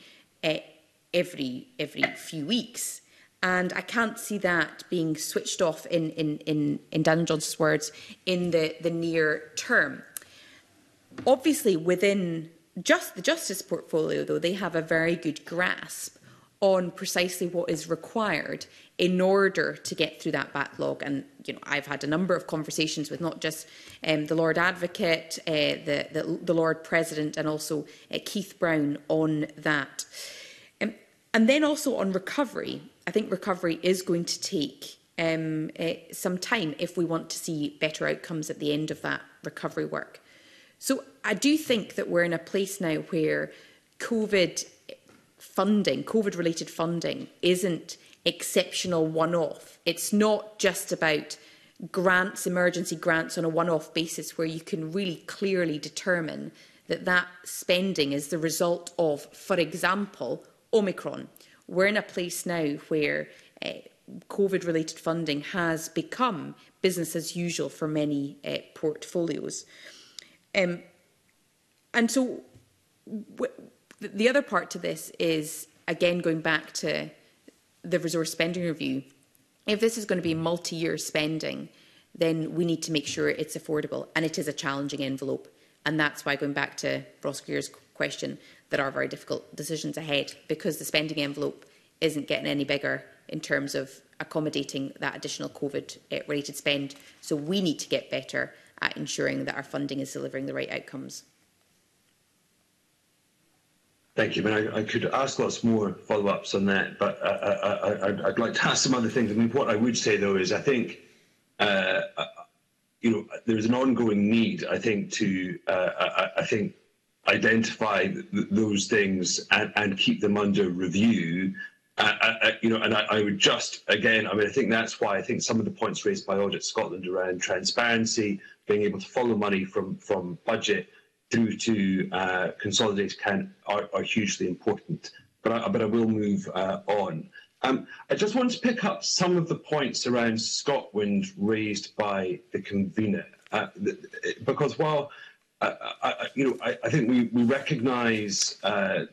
every few weeks. And I can't see that being switched off, in Daniel Johnson's words, in the near term. Obviously, within just the justice portfolio, though, they have a very good grasp on precisely what is required in order to get through that backlog. And I've had a number of conversations with not just the Lord Advocate, the Lord President, and also Keith Brown on that. And then also on recovery, I think recovery is going to take some time if we want to see better outcomes at the end of that recovery work. So I do think that we're in a place now where COVID-related funding isn't exceptional one-off. It's not just about grants, emergency grants on a one-off basis where you can really clearly determine that spending is the result of, for example, Omicron. We're in a place now where COVID-related funding has become business as usual for many portfolios. And so the other part to this is, again, going back to the resource spending review. If this is going to be multi-year spending, then we need to make sure it's affordable, and it is a challenging envelope. And that's why, going back to Ross Greer's question, there are very difficult decisions ahead, because the spending envelope isn't getting any bigger in terms of accommodating that additional COVID-related spend. So we need to get better at ensuring that our funding is delivering the right outcomes. Thank you. I mean, I could ask lots more follow-ups on that, but I'd like to ask some other things. I mean, what I would say, though, is I think there's an ongoing need, I think, to identify those things and keep them under review. And I would just, again, I mean, I think that's why I think some of the points raised by Audit Scotland around transparency, being able to follow money from budget through to consolidated account are hugely important. But I will move on. I just want to pick up some of the points around ScotWind raised by the convener. because while I think we recognise I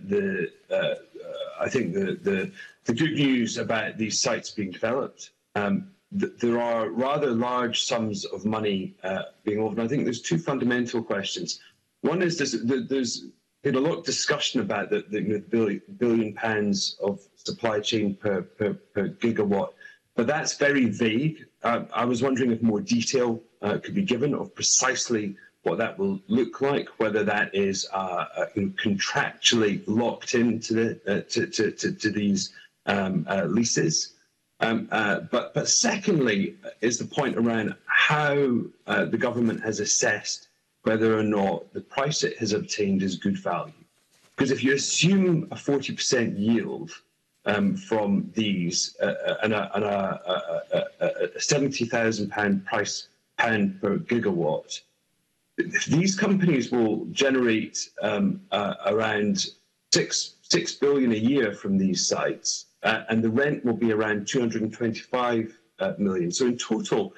think the good news about these sites being developed. There are rather large sums of money being offered. I think there's two fundamental questions. One is there's been a lot of discussion about the £1 billion of supply chain per gigawatt, but that's very vague. I was wondering if more detail could be given of precisely what that will look like, whether that is contractually locked into to these leases. But secondly is the point around how the government has assessed whether or not the price it has obtained is good value. Because if you assume a 40% yield from these and a £70,000 price pound per gigawatt, these companies will generate around $6 billion a year from these sites, and the rent will be around 225 million. So in total,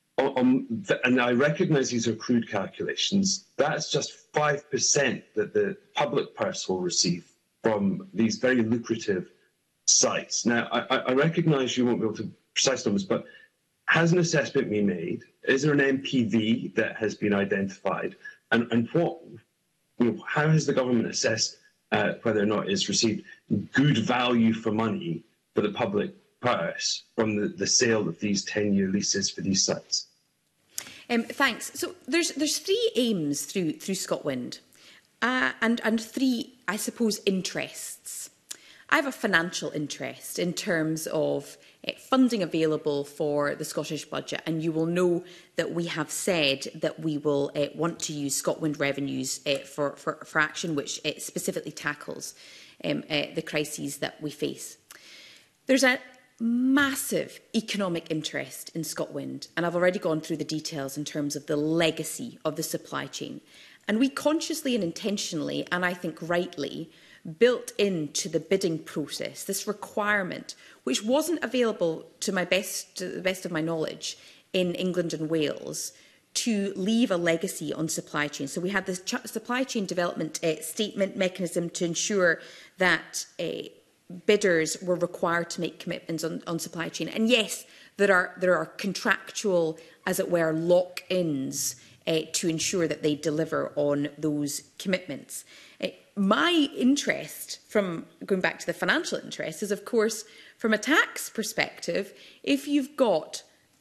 and I recognise these are crude calculations, that's just 5% that the public purse will receive from these very lucrative sites. Now, I recognise you won't be able to precise numbers, but has an assessment been made? Is there an NPV that has been identified? And what, how has the government assessed whether or not it's received good value for money for the public purse from the sale of these 10-year leases for these sites? Thanks. So there's three aims through ScotWind and three, I suppose, interests. I have a financial interest in terms of funding available for the Scottish budget, and you will know that we have said that we will want to use ScotWind revenues for action which specifically tackles the crises that we face. There's a massive economic interest in ScotWind, and I've already gone through the details in terms of the legacy of the supply chain. And we consciously and intentionally, and I think rightly, built into the bidding process this requirement, which wasn't available to the best of my knowledge in England and Wales, to leave a legacy on supply chain. So we had this supply chain development statement mechanism to ensure that bidders were required to make commitments on supply chain. And yes, there are contractual, as it were, lock-ins to ensure that they deliver on those commitments. My interest, from going back to the financial interest, is of course from a tax perspective. If you've got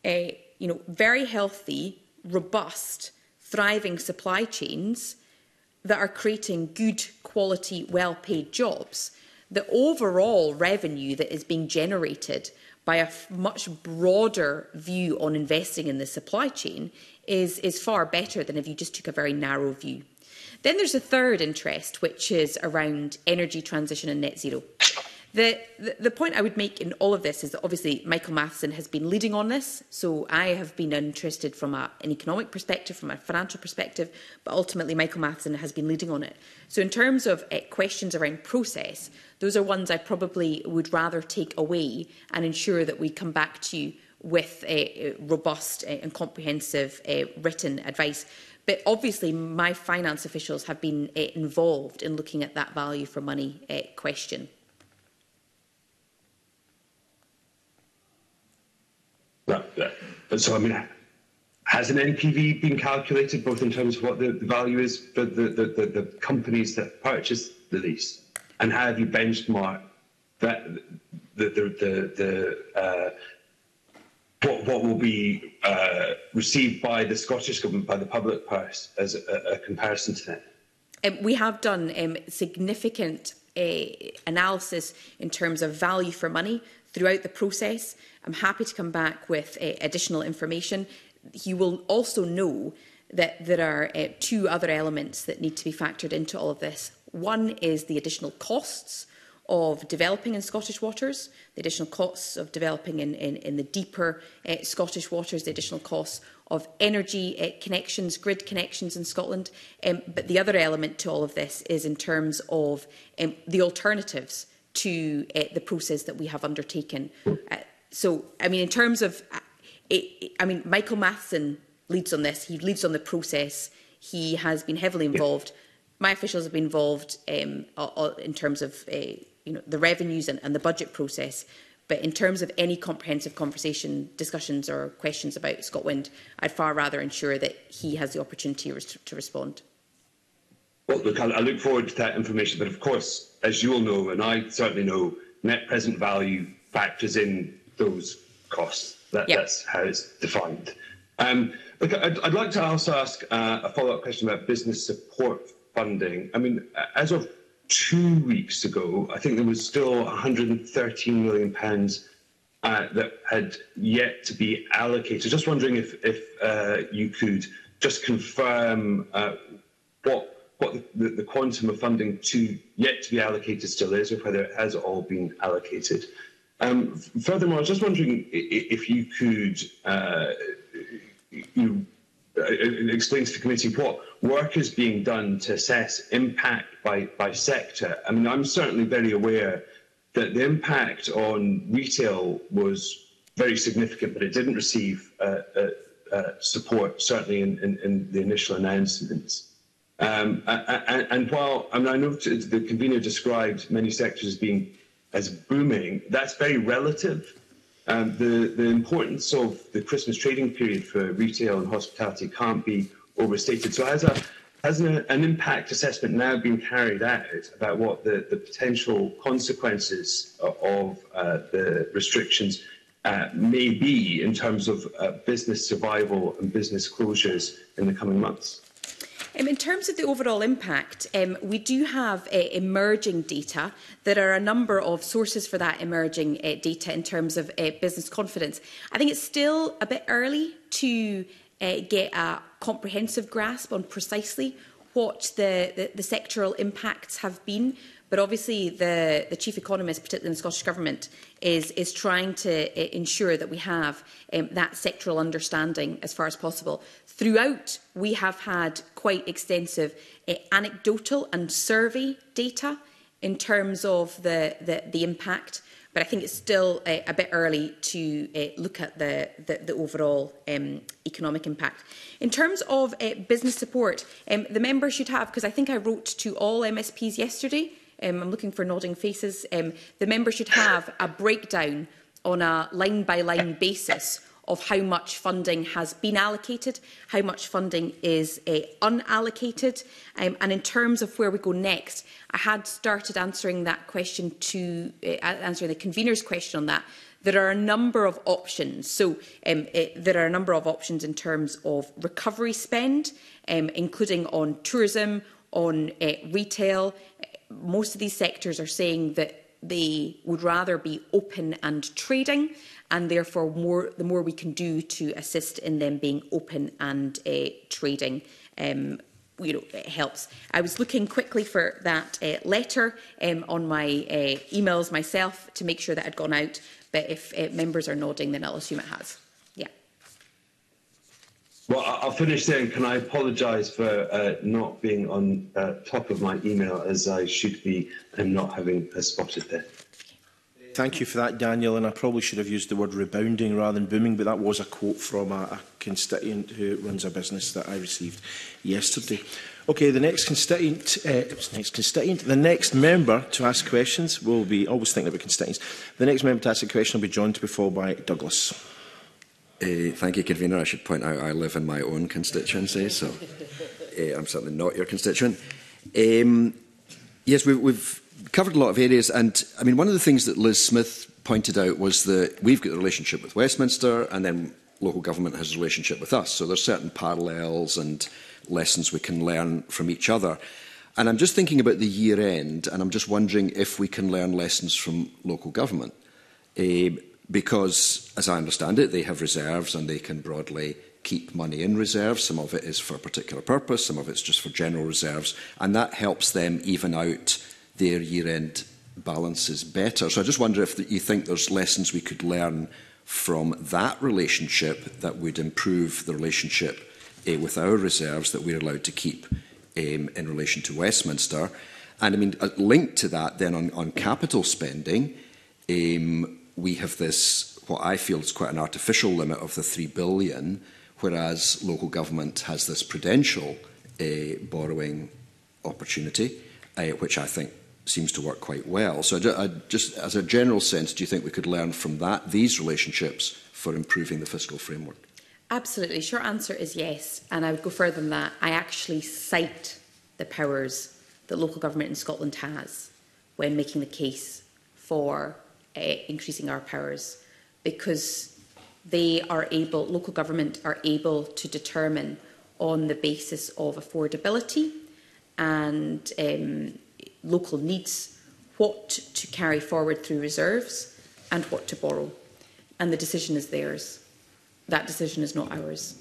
very healthy, robust, thriving supply chains that are creating good quality, well-paid jobs, the overall revenue that is being generated by a much broader view on investing in the supply chain is far better than if you just took a very narrow view. Then there's a third interest, which is around energy transition and net zero. The point I would make in all of this is that obviously Michael Matheson has been leading on this, so I have been interested from an economic perspective, from a financial perspective, but ultimately Michael Matheson has been leading on it. So in terms of questions around process, those are ones I probably would rather take away and ensure that we come back to you with robust and comprehensive written advice. But obviously my finance officials have been involved in looking at that value for money question. So, I mean, has an NPV been calculated, both in terms of what the value is for the companies that purchase the lease, and how have you benchmarked that what will be received by the Scottish Government, by the public purse, as a comparison to that? We have done significant analysis in terms of value for money throughout the process. I'm happy to come back with additional information. You will also know that there are two other elements that need to be factored into all of this. One is the additional costs of developing in Scottish waters, the additional costs of developing in the deeper Scottish waters, the additional costs of energy connections, grid connections in Scotland. But the other element to all of this is in terms of the alternatives to the process that we have undertaken. So, I mean, in terms of, Michael Matheson leads on this. He leads on the process. He has been heavily involved. My officials have been involved in terms of the revenues and the budget process. But in terms of any comprehensive discussions or questions about ScotWind, I'd far rather ensure that he has the opportunity to respond. Well, look, I look forward to that information. But of course, as you all know, and I certainly know, net present value factors in those costs. That's how it's defined. Look, I'd like to also ask a follow-up question about business support funding. I mean, as of 2 weeks ago, I think there was still £113 million that had yet to be allocated. Just wondering if you could just confirm what the quantum of funding yet to be allocated still is, or whether it has all been allocated. Furthermore, I was just wondering if you could explain to the committee what work is being done to assess impact by sector. I mean, I'm certainly very aware that the impact on retail was very significant, but it didn't receive support, certainly in the initial announcements. And while I know the convener described many sectors as being booming, that's very relative. The importance of the Christmas trading period for retail and hospitality can't be overstated. So has an impact assessment now been carried out about what the potential consequences of the restrictions may be in terms of business survival and business closures in the coming months? In terms of the overall impact, we do have emerging data. There are a number of sources for that emerging data in terms of business confidence. I think it's still a bit early to get a comprehensive grasp on precisely what the sectoral impacts have been. But obviously the Chief Economist, particularly in the Scottish Government, is trying to ensure that we have that sectoral understanding as far as possible. Throughout, we have had quite extensive anecdotal and survey data in terms of the impact, but I think it's still a bit early to look at the overall economic impact. In terms of business support, the member should have, because I think I wrote to all MSPs yesterday, I'm looking for nodding faces, the member should have a breakdown on a line-by-line basis of how much funding has been allocated, how much funding is unallocated, and in terms of where we go next, I had started answering that question answering the convener's question on that. There are a number of options. So there are a number of options in terms of recovery spend, including on tourism, on retail. Most of these sectors are saying that they would rather be open and trading, and therefore the more we can do to assist in them being open and trading, it helps. I was looking quickly for that letter on my emails myself to make sure that had gone out, but if members are nodding, then I'll assume it has. Yeah. Well, I'll finish there, and can I apologise for not being on top of my email as I should be and not having spotted there. Thank you for that, Daniel, and I probably should have used the word rebounding rather than booming, but that was a quote from a constituent who runs a business that I received yesterday. Okay, the next member to ask questions will be, always thinking about constituents, the next member to ask a question will be joined before by Douglas. Thank you, Convener. I should point out I live in my own constituency, so I'm certainly not your constituent. Yes, we've covered a lot of areas, and I mean, one of the things that Liz Smith pointed out was that we've got a relationship with Westminster, and then local government has a relationship with us. So there's certain parallels and lessons we can learn from each other. And I'm just thinking about the year end, and I'm just wondering if we can learn lessons from local government. Because, as I understand it, they have reserves and they can broadly keep money in reserves. Some of it is for a particular purpose, some of it's just for general reserves, and that helps them even out their year-end balances better. So I just wonder if you think there's lessons we could learn from that relationship that would improve the relationship with our reserves that we're allowed to keep in relation to Westminster. And I mean, linked to that then on capital spending, we have this, what I feel is quite an artificial limit of the £3 billion, whereas local government has this prudential borrowing opportunity, which I think seems to work quite well. So just as a general sense, do you think we could learn from these relationships for improving the fiscal framework? Absolutely. Short answer is yes. And I would go further than that. I actually cite the powers that local government in Scotland has when making the case for increasing our powers, because local government are able to determine on the basis of affordability and local needs what to carry forward through reserves and what to borrow. And the decision is theirs. That decision is not ours.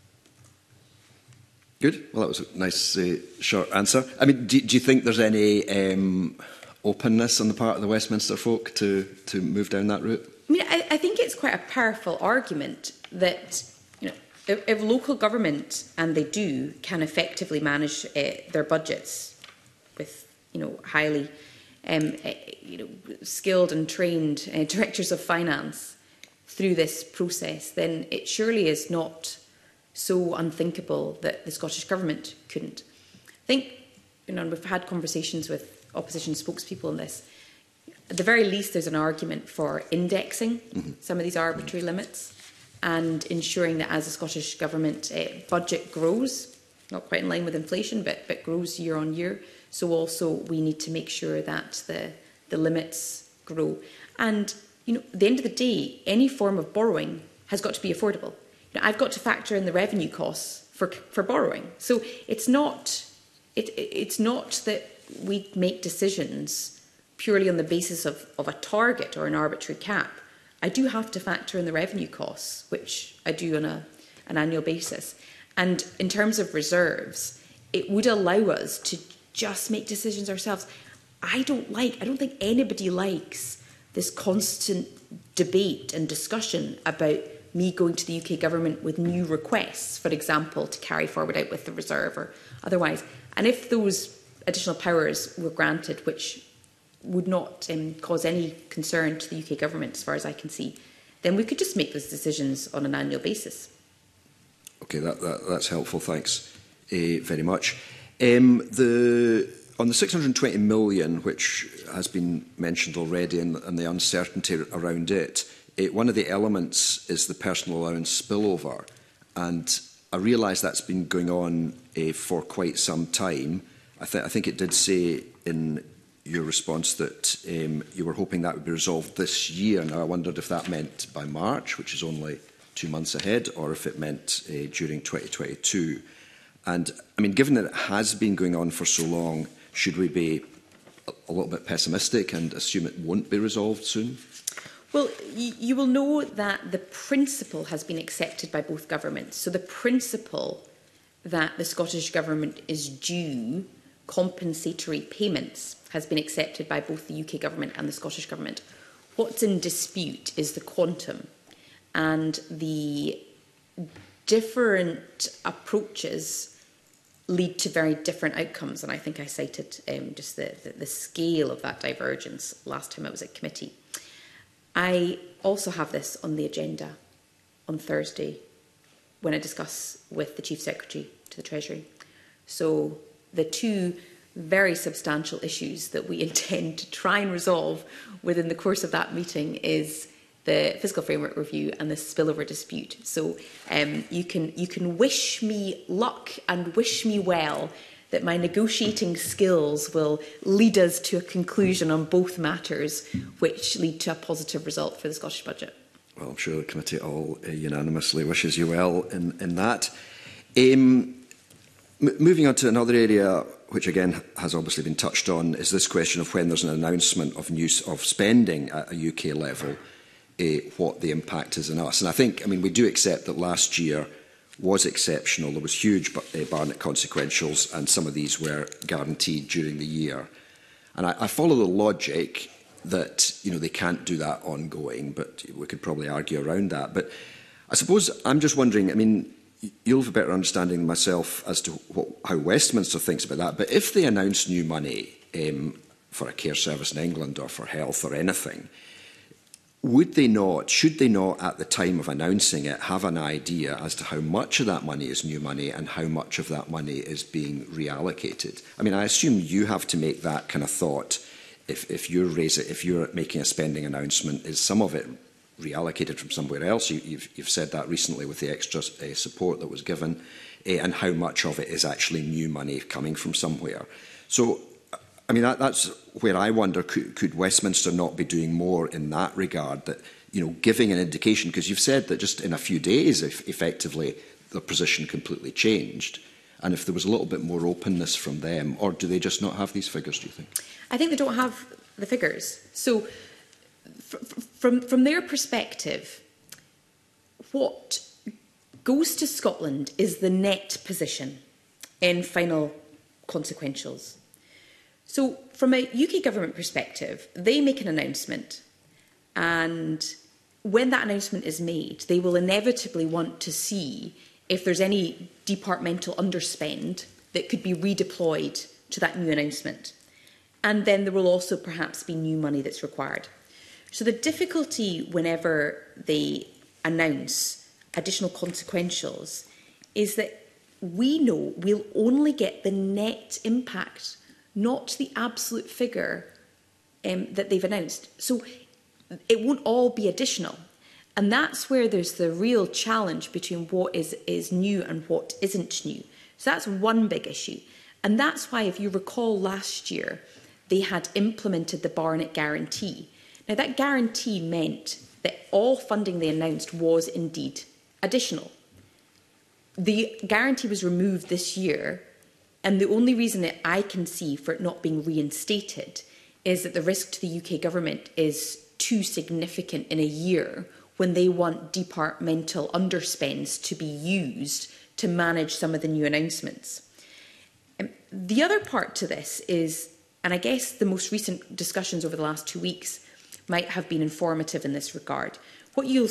Good. Well, that was a nice short answer. I mean, do you think there's any openness on the part of the Westminster folk to move down that route? I mean, I think it's quite a powerful argument that, you know, if local government, and they do, can effectively manage their budgets with, you know, highly skilled and trained directors of finance through this process, then it surely is not so unthinkable that the Scottish Government couldn't. I think, you know, and we've had conversations with opposition spokespeople on this. At the very least, there's an argument for indexing some of these arbitrary limits and ensuring that as the Scottish Government budget grows, not quite in line with inflation, but grows year on year, so also we need to make sure that the limits grow. And, you know, at the end of the day, any form of borrowing has got to be affordable. You know, I've got to factor in the revenue costs for borrowing. So it's not that we make decisions purely on the basis of a target or an arbitrary cap. I do have to factor in the revenue costs, which I do on an annual basis. And in terms of reserves, it would allow us to just make decisions ourselves. I don't think anybody likes this constant debate and discussion about me going to the UK Government with new requests, for example, to carry forward out with the reserve or otherwise. And if those additional powers were granted, which would not cause any concern to the UK Government, as far as I can see, then we could just make those decisions on an annual basis. Okay, that's helpful. Thanks very much. On the 620 million, which has been mentioned already, and the uncertainty around it, one of the elements is the personal allowance spillover. And I realise that's been going on for quite some time. I think it did say in your response that you were hoping that would be resolved this year. Now, I wondered if that meant by March, which is only 2 months ahead, or if it meant during 2022. And, I mean, given that it has been going on for so long, should we be a little bit pessimistic and assume it won't be resolved soon? Well, you will know that the principle has been accepted by both governments. So the principle that the Scottish Government is due compensatory payments has been accepted by both the UK Government and the Scottish Government. What's in dispute is the quantum, and the different approaches lead to very different outcomes. And I think I cited just the scale of that divergence last time I was at committee. I also have this on the agenda on Thursday when I discuss with the Chief Secretary to the Treasury. So the two very substantial issues that we intend to try and resolve within the course of that meeting is the fiscal framework review and the spillover dispute. So you can wish me luck and wish me well that my negotiating skills will lead us to a conclusion on both matters, which lead to a positive result for the Scottish budget. Well, I'm sure the committee all unanimously wishes you well in that. Moving on to another area, which again has obviously been touched on, is this question of when there's an announcement of spending at a UK level, what the impact is on us. And I think, we do accept that last year was exceptional. There was huge Barnett consequentials, and some of these were guaranteed during the year. And I follow the logic that they can't do that ongoing, but we could probably argue around that. But I suppose I'm just wondering, you'll have a better understanding than myself as to how Westminster thinks about that. But if they announce new money for a care service in England or for health or anything, would they not, should they not, at the time of announcing it, have an idea as to how much of that money is new money and how much of that money is being reallocated? I mean, I assume you have to make that kind of thought if you're making a spending announcement. Is some of it reallocated from somewhere else? You've said that recently with the extra support that was given, and how much of it is actually new money coming from somewhere. So, I mean, that's where I wonder, could Westminster not be doing more in that regard, that, you know, giving an indication, because you've said that just in a few days, effectively, the position completely changed. And if there was a little bit more openness from them, or do they just not have these figures, do you think? I think they don't have the figures. So, from their perspective, what goes to Scotland is the net position in final consequentials. So, from a UK government perspective, they make an announcement, and when that announcement is made, they will inevitably want to see if there's any departmental underspend that could be redeployed to that new announcement. And then there will also perhaps be new money that's required. So the difficulty whenever they announce additional consequentials is that we know we'll only get the net impact, not the absolute figure that they've announced. So it won't all be additional. And that's where there's the real challenge between what is new and what isn't new. So that's one big issue. And that's why, if you recall last year, they had implemented the Barnett Guarantee. Now, that guarantee meant that all funding they announced was indeed additional. The guarantee was removed this year, and the only reason that I can see for it not being reinstated is that the risk to the UK government is too significant in a year when they want departmental underspends to be used to manage some of the new announcements. The other part to this is, and I guess the most recent discussions over the last 2 weeks might have been informative in this regard. What you'll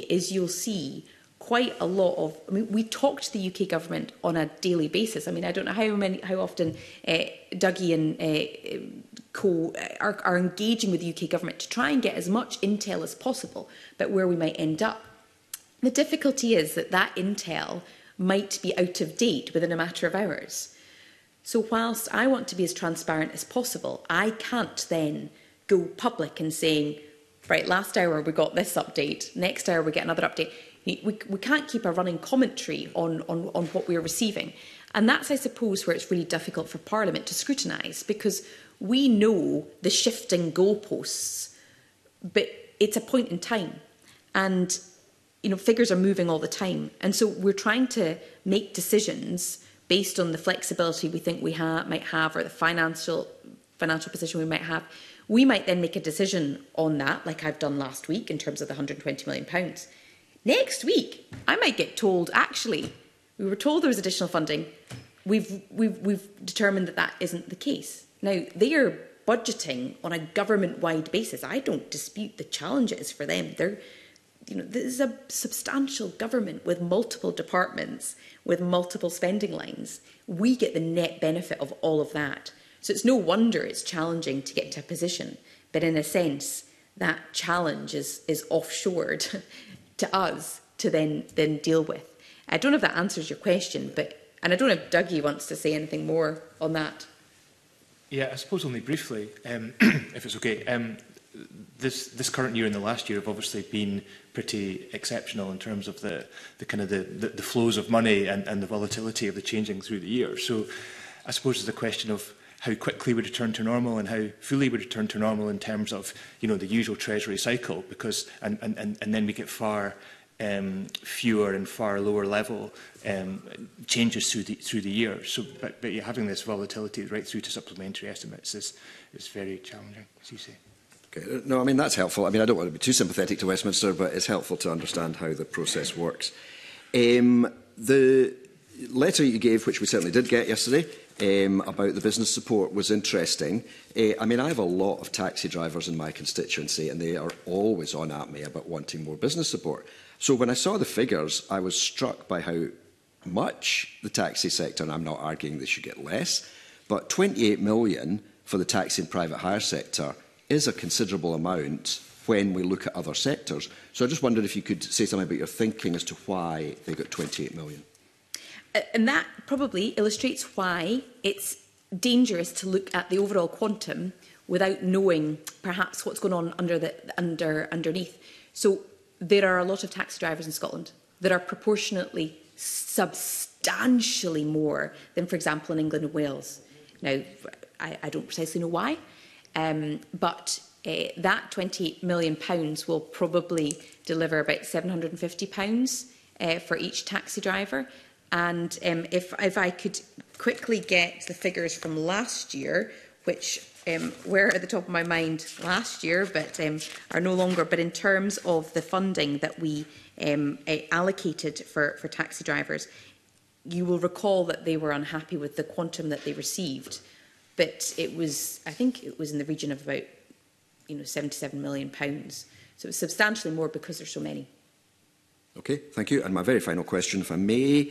see quite a lot of, I mean, we talk to the UK government on a daily basis. I mean, I don't know how often Dougie and Co are engaging with the UK government to try and get as much intel as possible about where we might end up. The difficulty is that that intel might be out of date within a matter of hours. So whilst I want to be as transparent as possible, I can't then go public and saying, right, last hour we got this update, next hour we get another update. We can't keep a running commentary on what we're receiving. And that's, I suppose, where it's really difficult for Parliament to scrutinise, because we know the shifting goalposts, but it's a point in time. And, you know, figures are moving all the time. And so we're trying to make decisions based on the flexibility we think we might have, or the financial position we might have. We might then make a decision on that, like I've done last week in terms of the £120 million. Next week, I might get told, actually, we were told there was additional funding. We've determined that that isn't the case. Now, they are budgeting on a government-wide basis. I don't dispute the challenge it is for them. This is a substantial government with multiple departments, with multiple spending lines. We get the net benefit of all of that. So it's no wonder it's challenging to get to a position. But in a sense, that challenge is offshored to us to then deal with. I don't know if that answers your question, and I don't know if Dougie wants to say anything more on that. Yeah, I suppose only briefly, if it's okay. This current year and the last year have obviously been pretty exceptional in terms of the flows of money and the volatility of the changing through the year. So I suppose it's a question of how quickly we return to normal and how fully we return to normal in terms of, you know, the usual Treasury cycle, because and then we get far fewer and far lower level changes through the year. So, but you're having this volatility right through to supplementary estimates is very challenging, as you say. Okay. No, I mean, that's helpful. I mean, I don't want to be too sympathetic to Westminster, but it's helpful to understand how the process works. The letter you gave, which we certainly did get yesterday, about the business support was interesting. I mean, I have a lot of taxi drivers in my constituency, and they are always on at me about wanting more business support. So when I saw the figures, I was struck by how much the taxi sector, and I'm not arguing they should get less, but 28 million for the taxi and private hire sector is a considerable amount when we look at other sectors. So I just wondered if you could say something about your thinking as to why they got 28 million. And that probably illustrates why it's dangerous to look at the overall quantum without knowing perhaps what's going on underneath. So there are a lot of taxi drivers in Scotland that are proportionately substantially more than, for example, in England and Wales. Now, I don't precisely know why, but that £28 million will probably deliver about £750 for each taxi driver. And if I could quickly get the figures from last year, which were at the top of my mind last year, but are no longer, but in terms of the funding that we allocated for taxi drivers, you will recall that they were unhappy with the quantum that they received, but it was, I think it was in the region of about £77 million. So it was substantially more because there's so many. Okay, thank you. And my very final question, if I may,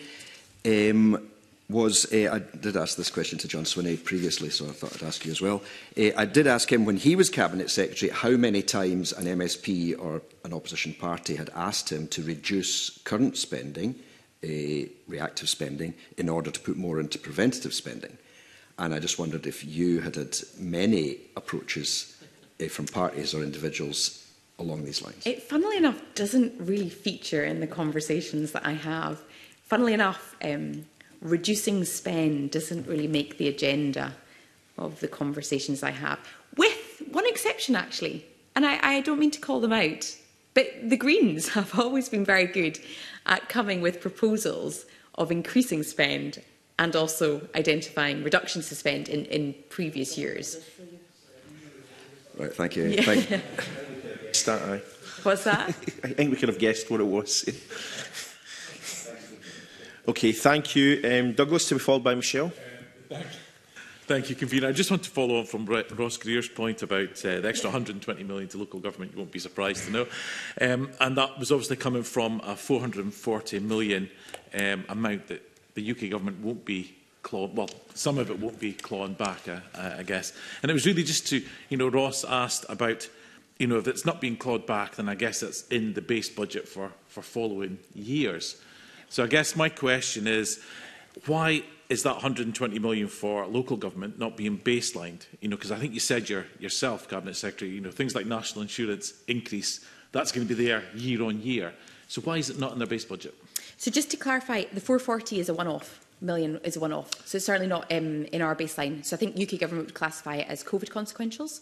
was, I did ask this question to John Swinney previously, so I thought I'd ask you as well. I did ask him, when he was Cabinet Secretary, how many times an MSP or an opposition party had asked him to reduce current spending, reactive spending, in order to put more into preventative spending. And I just wondered if you had many approaches from parties or individuals along these lines. It, funnily enough, doesn't really feature in the conversations that I have. Funnily enough, reducing spend doesn't really make the agenda of the conversations I have, with one exception, actually. And I don't mean to call them out, but the Greens have always been very good at coming with proposals of increasing spend and also identifying reductions to spend in previous years. Right, thank you. Yeah. Thank you. What's that? I think we could have guessed what it was. Okay, thank you. Douglas, to be followed by Michelle. Thank you, Convener. I just want to follow on from Ross Greer's point about the extra £120 million to local government. You won't be surprised to know. And that was obviously coming from a £440 million amount that the UK government won't be clawing, well, some of it won't be clawing back, I guess. And it was really just to, Ross asked about, if it's not being clawed back, then I guess it's in the base budget for following years. So I guess my question is, why is that £120 million for local government not being baselined? Because I think you said yourself, Cabinet Secretary, things like national insurance increase, that's going to be there year on year. So why is it not in their base budget? So just to clarify, the 440 is a one-off. Million is a one-off. So it's certainly not in our baseline. So I think UK government would classify it as COVID consequentials,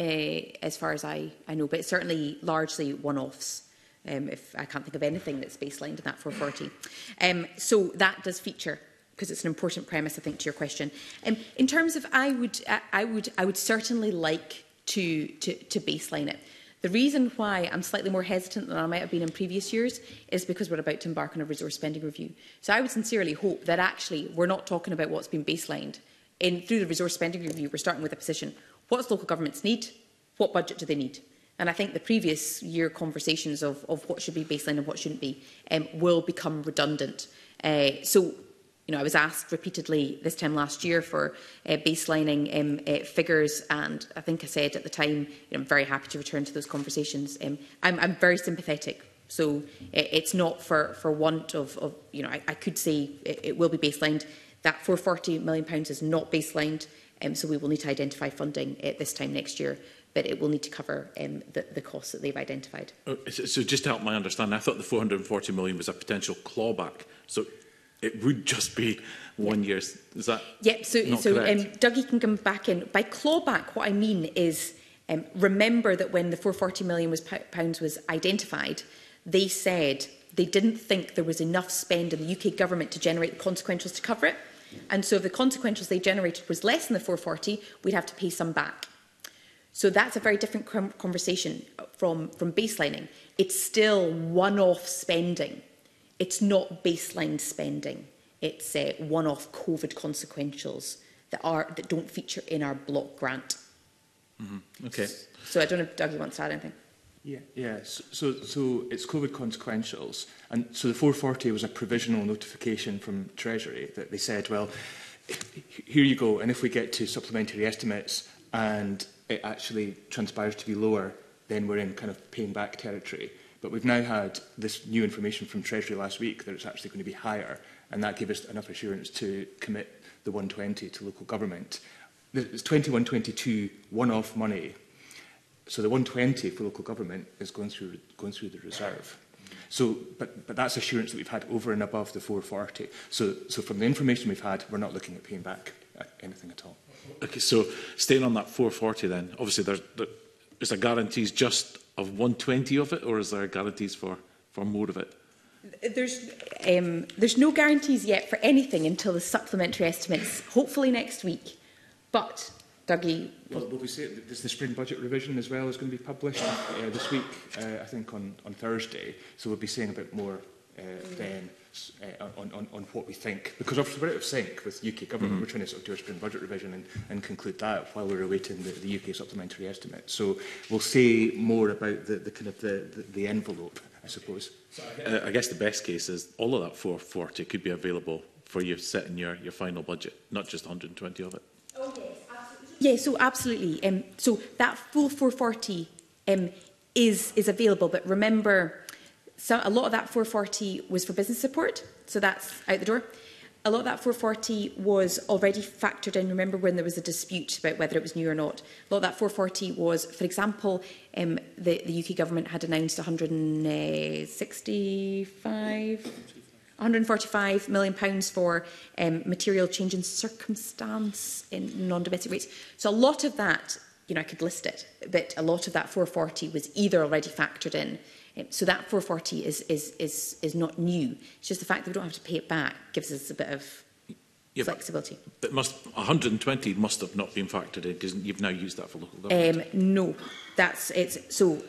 as far as I know, but it's certainly largely one-offs. If I can't think of anything that's baselined in that 440. So that does feature, because it's an important premise, I think, to your question. In terms of, I would certainly like to baseline it. The reason why I'm slightly more hesitant than I might have been in previous years is because we're about to embark on a resource spending review. So I would sincerely hope that actually we're not talking about what's been baselined. Through the resource spending review, we're starting with a position. What does local governments need? What budget do they need? And I think the previous year conversations of what should be baseline and what shouldn't be will become redundant. So, I was asked repeatedly this time last year for baselining figures, and I think I said at the time, I'm very happy to return to those conversations. I'm very sympathetic. So it's not for want of I could say it will be baselined. That £440 million is not baselined, so we will need to identify funding at this time next year. But it will need to cover the costs that they've identified. So just to help my understanding, I thought the £440 million was a potential clawback. So it would just be 1 year. Is that yep, so correct? Dougie can come back in. By clawback, what I mean is, remember that when the £440 million pounds was identified, they said they didn't think there was enough spend in the UK government to generate the consequentials to cover it. And so if the consequentials they generated was less than the 440, we'd have to pay some back. So that's a very different conversation from baselining. It's still one-off spending. It's not baseline spending. It's one-off COVID consequentials that don't feature in our block grant. Mm-hmm. Okay. So I don't know if Dougie wants to add anything. Yeah. So it's COVID consequentials, and so the 440 was a provisional notification from Treasury that they said, well, here you go, and if we get to supplementary estimates and it actually transpires to be lower, then we're in kind of paying back territory. But we've now had this new information from Treasury last week that it's actually going to be higher, and that gave us enough assurance to commit the 120 to local government. It's 21-22 one-off money. So the 120 for local government is going through the reserve. So, but that's assurance that we've had over and above the 440. So from the information we've had, we're not looking at paying back anything at all. Okay, so staying on that 440 then, obviously is there guarantees just of 120 of it, or is there guarantees for more of it? There's no guarantees yet for anything until the supplementary estimates, hopefully next week. But, Dougie... Well, will we say the spring budget revision as well is going to be published this week, I think on Thursday. So we'll be saying a bit more then on what we think. Because obviously we're out of sync with UK government. We're trying to sort of do a spring budget revision and conclude that while we're awaiting the UK supplementary estimate. So we'll say more about the kind of the envelope, I suppose. I guess the best case is all of that 440 could be available for you setting your final budget, not just 120 of it. Oh, yes, absolutely. Yeah, so absolutely. So that full 440 is available, but remember, a lot of that 440 was for business support, so that's out the door. A lot of that 440 was already factored in. Remember when there was a dispute about whether it was new or not? A lot of that 440 was, for example, the UK government had announced £145 million for material change in circumstance in non-domestic rates. So a lot of that, I could list it, but a lot of that 440 was either already factored in. So that 440 is not new. It's just the fact that we don't have to pay it back gives us a bit of flexibility. But 120 must have not been factored in because you've now used that for local government. No, that's it. So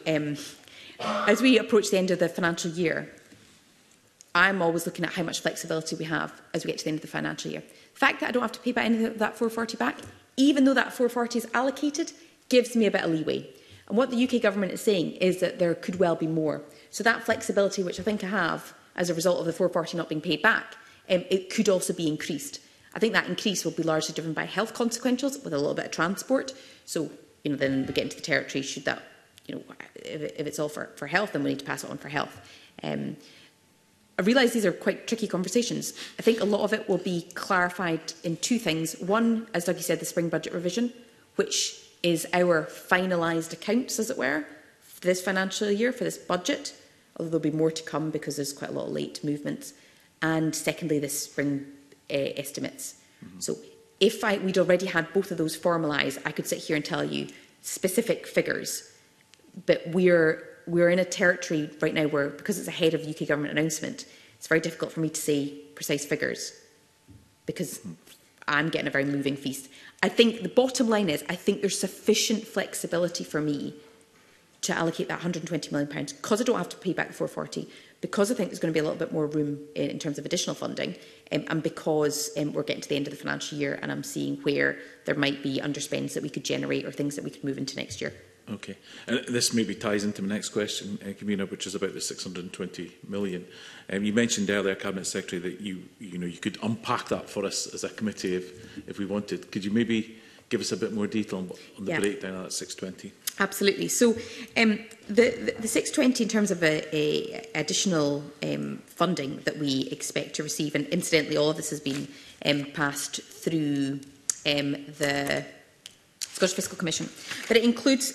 as we approach the end of the financial year, I'm always looking at how much flexibility we have as we get to the end of the financial year. The fact that I don't have to pay back any of that 440 back, even though that 440 is allocated, gives me a bit of leeway. And what the UK government is saying is that there could well be more. So that flexibility, which I think I have as a result of the 440 not being paid back, it could also be increased. I think that increase will be largely driven by health consequentials with a little bit of transport. So, then we get into the territory, should that, if it's all for health, then we need to pass it on for health. I realise these are quite tricky conversations. I think a lot of it will be clarified in two things. One, as Dougie said, the spring budget revision, which is our finalised accounts, as it were, for this financial year, for this budget, although there'll be more to come because there's quite a lot of late movements. And secondly, the spring estimates. So if we'd already had both of those formalised, I could sit here and tell you specific figures. But we're in a territory right now where, because it's ahead of UK government announcement, it's very difficult for me to say precise figures because I'm getting a very moving feast. I think the bottom line is I think there's sufficient flexibility for me to allocate that £120 million because I don't have to pay back the 440, because I think there's going to be a little bit more room in terms of additional funding, and because we're getting to the end of the financial year and I'm seeing where there might be underspends that we could generate or things that we could move into next year. Okay. And this maybe ties into my next question, Camina, which is about the 620 million. You mentioned earlier, Cabinet Secretary, that you could unpack that for us as a committee if we wanted. Could you maybe give us a bit more detail on the breakdown of that 620? Absolutely. So the 620 in terms of additional funding that we expect to receive, and incidentally all of this has been passed through the Scottish Fiscal Commission, but it includes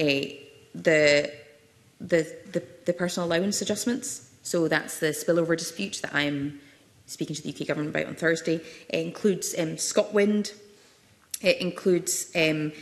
the personal allowance adjustments. So that's the spillover dispute that I'm speaking to the UK government about on Thursday. It includes ScotWind. It includes two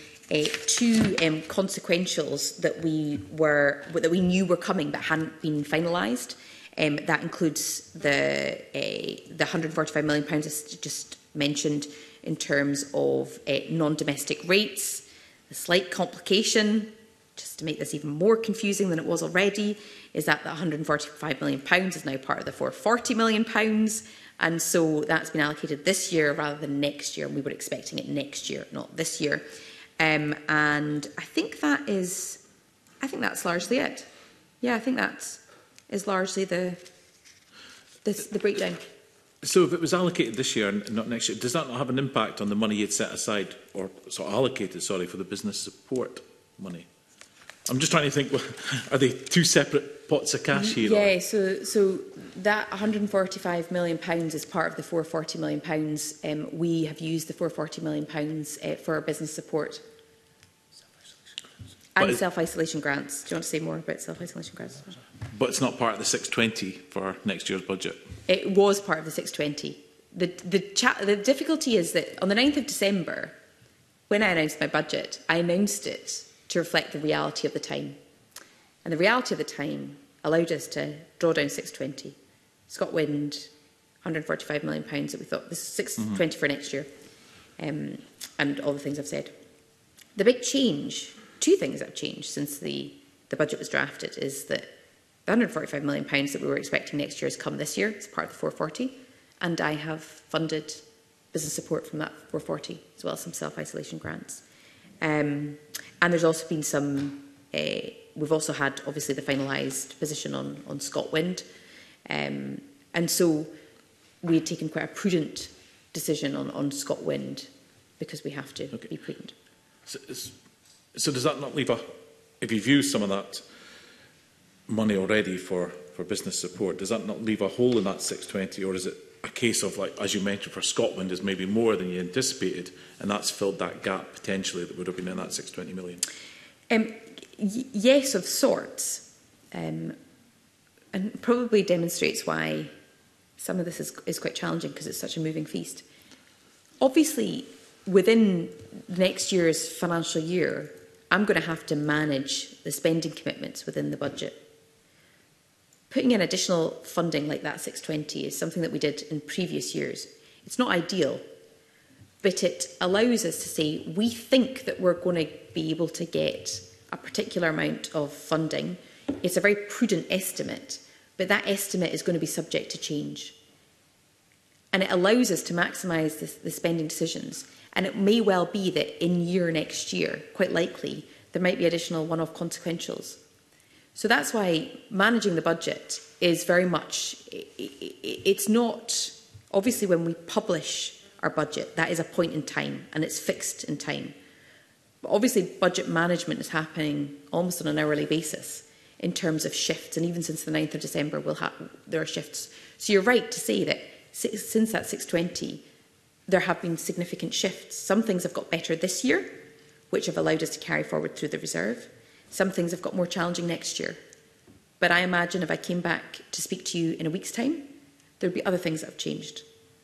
consequentials that we knew were coming but hadn't been finalised. That includes the £145 million I just mentioned in terms of non-domestic rates. The slight complication, just to make this even more confusing than it was already, is that the £145 million is now part of the £440 million. And so that's been allocated this year rather than next year. And we were expecting it next year, not this year. And I think that's largely it. Yeah, I think that is largely the breakdown. So if it was allocated this year and not next year, does that not have an impact on the money you'd set aside, or sort of allocated, sorry, for the business support money? I'm just trying to think, are they two separate pots of cash here? Yeah, so that £145 million is part of the £440 million. We have used the £440 million for our business support. And self-isolation grants. Do you want to say more about self-isolation grants? But it's not part of the 620 for next year's budget? It was part of the 620. The difficulty is that on the 9th of December, when I announced my budget, I announced it to reflect the reality of the time. And the reality of the time allowed us to draw down 620. ScotWind, £145 million that we thought, this is 620 for next year, and all the things I've said. The big change, two things that have changed since the budget was drafted, is that the £145 million that we were expecting next year has come this year. It's part of the 440, and I have funded business support from that 440, as well as some self-isolation grants. And there's also been some, we've also had, obviously, the finalised position on ScotWind. And so we had taken quite a prudent decision on ScotWind because we have to be prudent. So does that not leave if you've used some of that money already for business support, does that not leave a hole in that 620, or is it a case of, like, as you mentioned, for Scotland is maybe more than you anticipated, and that's filled that gap potentially that would have been in that 620 million? Yes, of sorts, and probably demonstrates why some of this is quite challenging because it's such a moving feast. Obviously, within next year's financial year, I'm going to have to manage the spending commitments within the budget. Putting in additional funding like that 620 is something that we did in previous years. It's not ideal, but it allows us to say we think that we're going to be able to get a particular amount of funding. It's a very prudent estimate, but that estimate is going to be subject to change. And it allows us to maximise the spending decisions. And it may well be that in next year, quite likely, there might be additional one-off consequentials. So that's why managing the budget is very much, it's not, obviously when we publish our budget, that is a point in time and it's fixed in time. But obviously budget management is happening almost on an hourly basis in terms of shifts, and even since the 9th of December there are shifts. So you're right to say that since that 620, there have been significant shifts. Some things have got better this year, which have allowed us to carry forward through the reserve. Some things have got more challenging next year. But I imagine if I came back to speak to you in a week's time, there would be other things that have changed.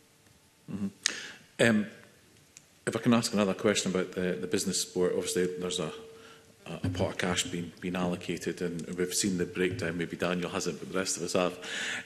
If I can ask another question about the business support, obviously there's a pot of cash being allocated, and we've seen the breakdown. Maybe Daniel hasn't, but the rest of us have.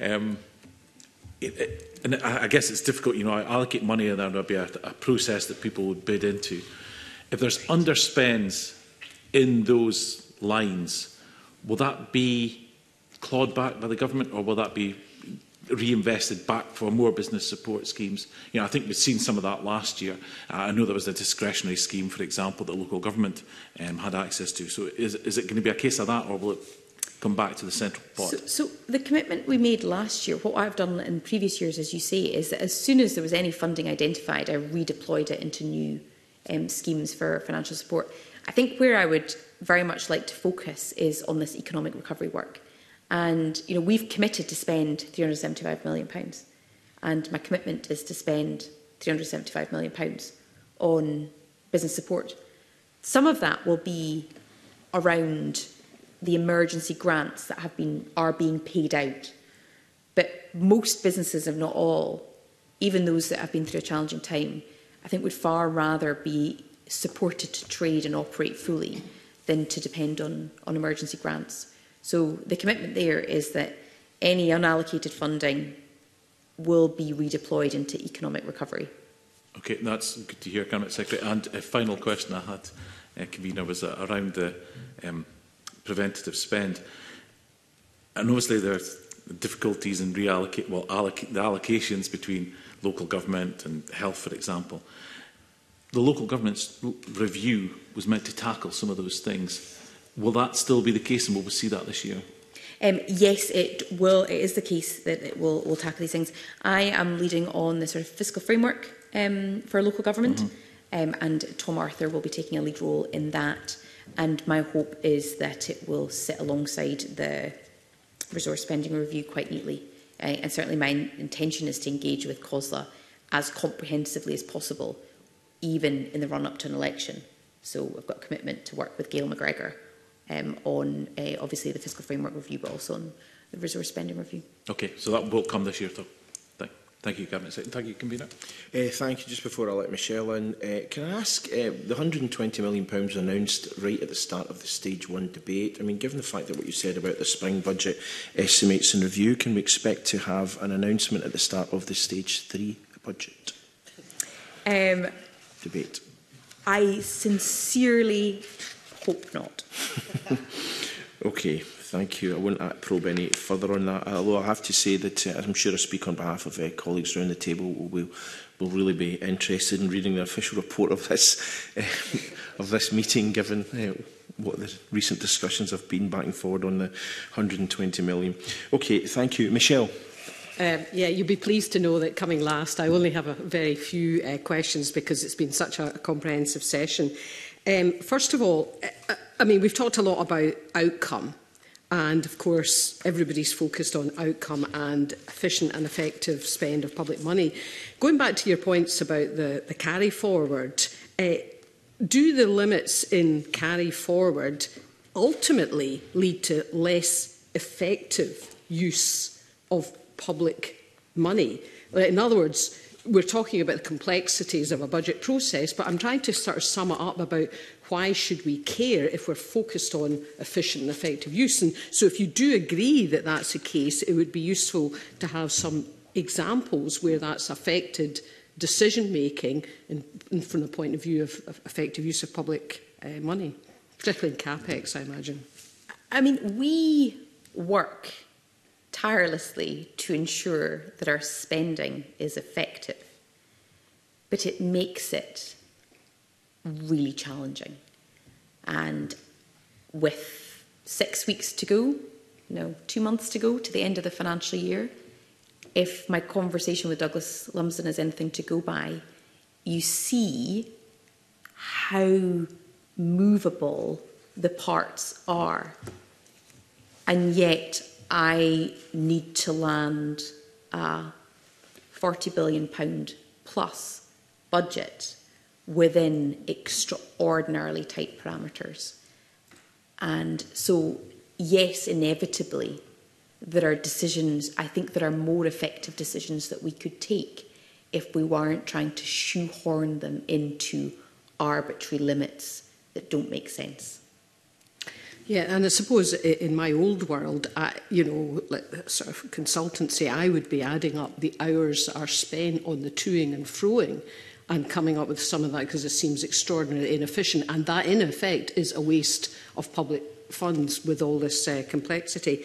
And I guess it's difficult, I allocate money and there will be a process that people would bid into. If there's underspends in those lines, will that be clawed back by the government, or will that be reinvested back for more business support schemes? I think we've seen some of that last year. I know there was a discretionary scheme, for example, that local government had access to. So is it going to be a case of that, or will it come back to the central pot? So the commitment we made last year, what I've done in previous years, as you say, is that as soon as there was any funding identified, I redeployed it into new schemes for financial support. I think where I would very much like to focus is on this economic recovery work. And, we've committed to spend £375 million. And my commitment is to spend £375 million on business support. Some of that will be around the emergency grants that are being paid out. But most businesses, if not all, even those that have been through a challenging time, I think would far rather be supported to trade and operate fully than to depend on emergency grants. So the commitment there is that any unallocated funding will be redeployed into economic recovery. Okay, that's good to hear, Cabinet Secretary. And a final question I had, Convener, was around the preventative spend. And obviously there's difficulties in the allocations between local government and health, for example. The local government's review was meant to tackle some of those things. Will that still be the case, and will we see that this year? Yes, it will. It is the case that it will tackle these things. I am leading on the sort of fiscal framework for local government, and Tom Arthur will be taking a lead role in that. and my hope is that it will sit alongside the resource spending review quite neatly. And certainly my intention is to engage with COSLA as comprehensively as possible, even in the run-up to an election. So I've got a commitment to work with Gail McGregor on obviously the fiscal framework review, but also on the resource spending review. Okay, so that will come this year, though. Thank you, Cabinet Secretary. Thank you, Convener. Thank you. Just before I let Michelle in, can I ask, the £120 million announced right at the start of the Stage 1 debate, I mean, given the fact that what you said about the spring budget estimates and review, can we expect to have an announcement at the start of the Stage 3 budget debate? I sincerely hope not. Okay. Thank you. I won't probe any further on that, although I have to say that I'm sure I speak on behalf of colleagues around the table. We'll really be interested in reading the official report of this meeting, given what the recent discussions have been back and forward on the 120 million. Okay, thank you. Michelle. Yeah, you'll be pleased to know that coming last, I only have a very few questions because it's been such a comprehensive session. First of all, I mean, we've talked a lot about outcome. And, of course, everybody's focused on outcome and efficient and effective spend of public money. Going back to your points about the carry forward, do the limits in carry forward ultimately lead to less effective use of public money? In other words, we're talking about the complexities of a budget process, but I'm trying to sort of sum it up about why should we care if we're focused on efficient and effective use. And so if you do agree that that's the case, it would be useful to have some examples where that's affected decision-making and from the point of view of effective use of public money, particularly in CAPEX, I imagine. I mean, we work tirelessly to ensure that our spending is effective, but it makes it really challenging. And with 6 weeks to go, no, 2 months to go to the end of the financial year, if my conversation with Douglas Lumsden is anything to go by, you see how movable the parts are. And yet I need to land a £40 billion plus budget within extraordinarily tight parameters. And so, yes, inevitably, there are decisions, I think there are more effective decisions that we could take if we weren't trying to shoehorn them into arbitrary limits that don't make sense. Yeah, and I suppose in my old world, you know, like sort of consultancy, I would be adding up the hours that are spent on the toing and froing and coming up with some of that because it seems extraordinarily inefficient. And that, in effect, is a waste of public funds with all this complexity.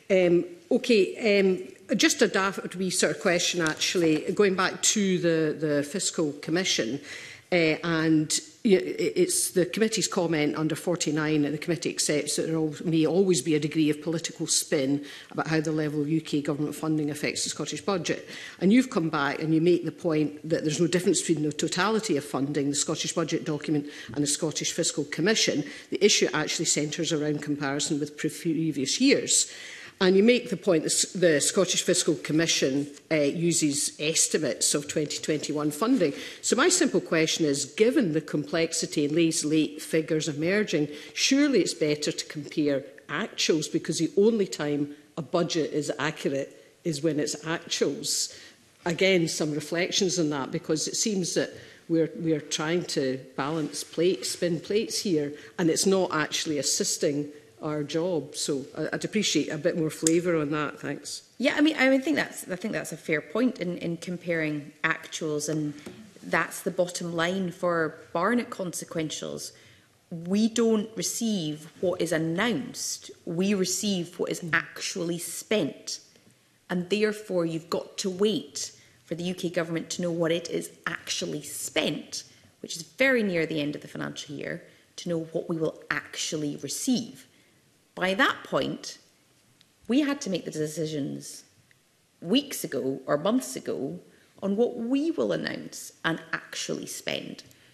Just a daft wee sort of question, actually, going back to the Fiscal Commission, and it's the committee's comment under 49 and the committee accepts that there may always be a degree of political spin about how the level of UK government funding affects the Scottish budget. And you've come back and you make the point that there's no difference between the totality of funding, the Scottish Budget document and the Scottish Fiscal Commission. The issue actually centres around comparison with previous years. And you make the point that the Scottish Fiscal Commission uses estimates of 2021 funding. So my simple question is, given the complexity and these late figures emerging, surely it's better to compare actuals, because the only time a budget is accurate is when it's actuals. Again, some reflections on that, because it seems that we're trying to balance spin plates here, and it's not actually assisting our job. So I'd appreciate a bit more flavour on that. Thanks. Yeah, I think that's a fair point in comparing actuals, and that's the bottom line for Barnett consequentials. We don't receive what is announced, we receive what is actually spent. And therefore you've got to wait for the UK government to know what it is actually spent, which is very near the end of the financial year, to know what we will actually receive. By that point, we had to make the decisions weeks ago or months ago on what we will announce and actually spend.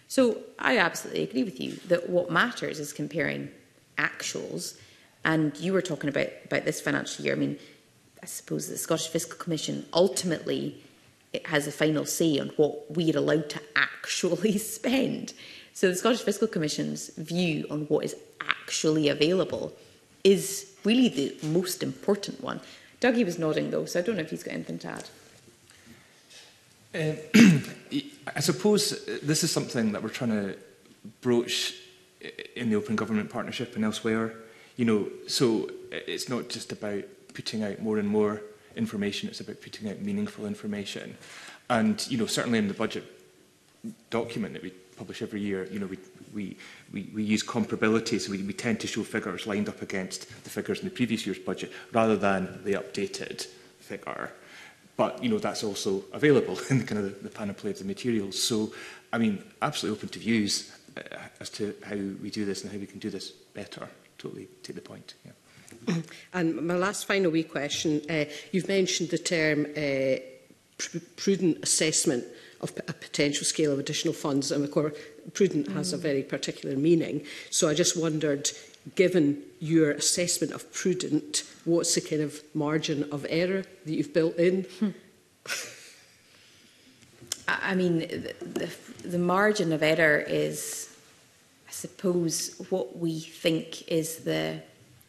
So I absolutely agree with you that what matters is comparing actuals. And you were talking about this financial year. I mean, I suppose the Scottish Fiscal Commission ultimately it has a final say on what we are allowed to actually spend. So the Scottish Fiscal Commission's view on what is actually available is really the most important one. Dougie was nodding though, so I don't know if he's got anything to add. I suppose this is something that we're trying to broach in the Open Government Partnership and elsewhere. You know, so it's not just about putting out more and more information, it's about putting out meaningful information. And, you know, certainly in the budget document that we publish every year, you know, we use comparability, so we tend to show figures lined up against the figures in the previous year's budget rather than the updated figure. But, you know, that's also available in the kind of the panoply of the materials. So, I mean, absolutely open to views as to how we do this and how we can do this better. Totally take the point. Yeah. And my last final wee question, you've mentioned the term prudent assessment of a potential scale of additional funds, and of course prudent has a very particular meaning. So I just wondered, given your assessment of prudent, what's the kind of margin of error that you've built in? I mean, the margin of error is, I suppose, what we think is the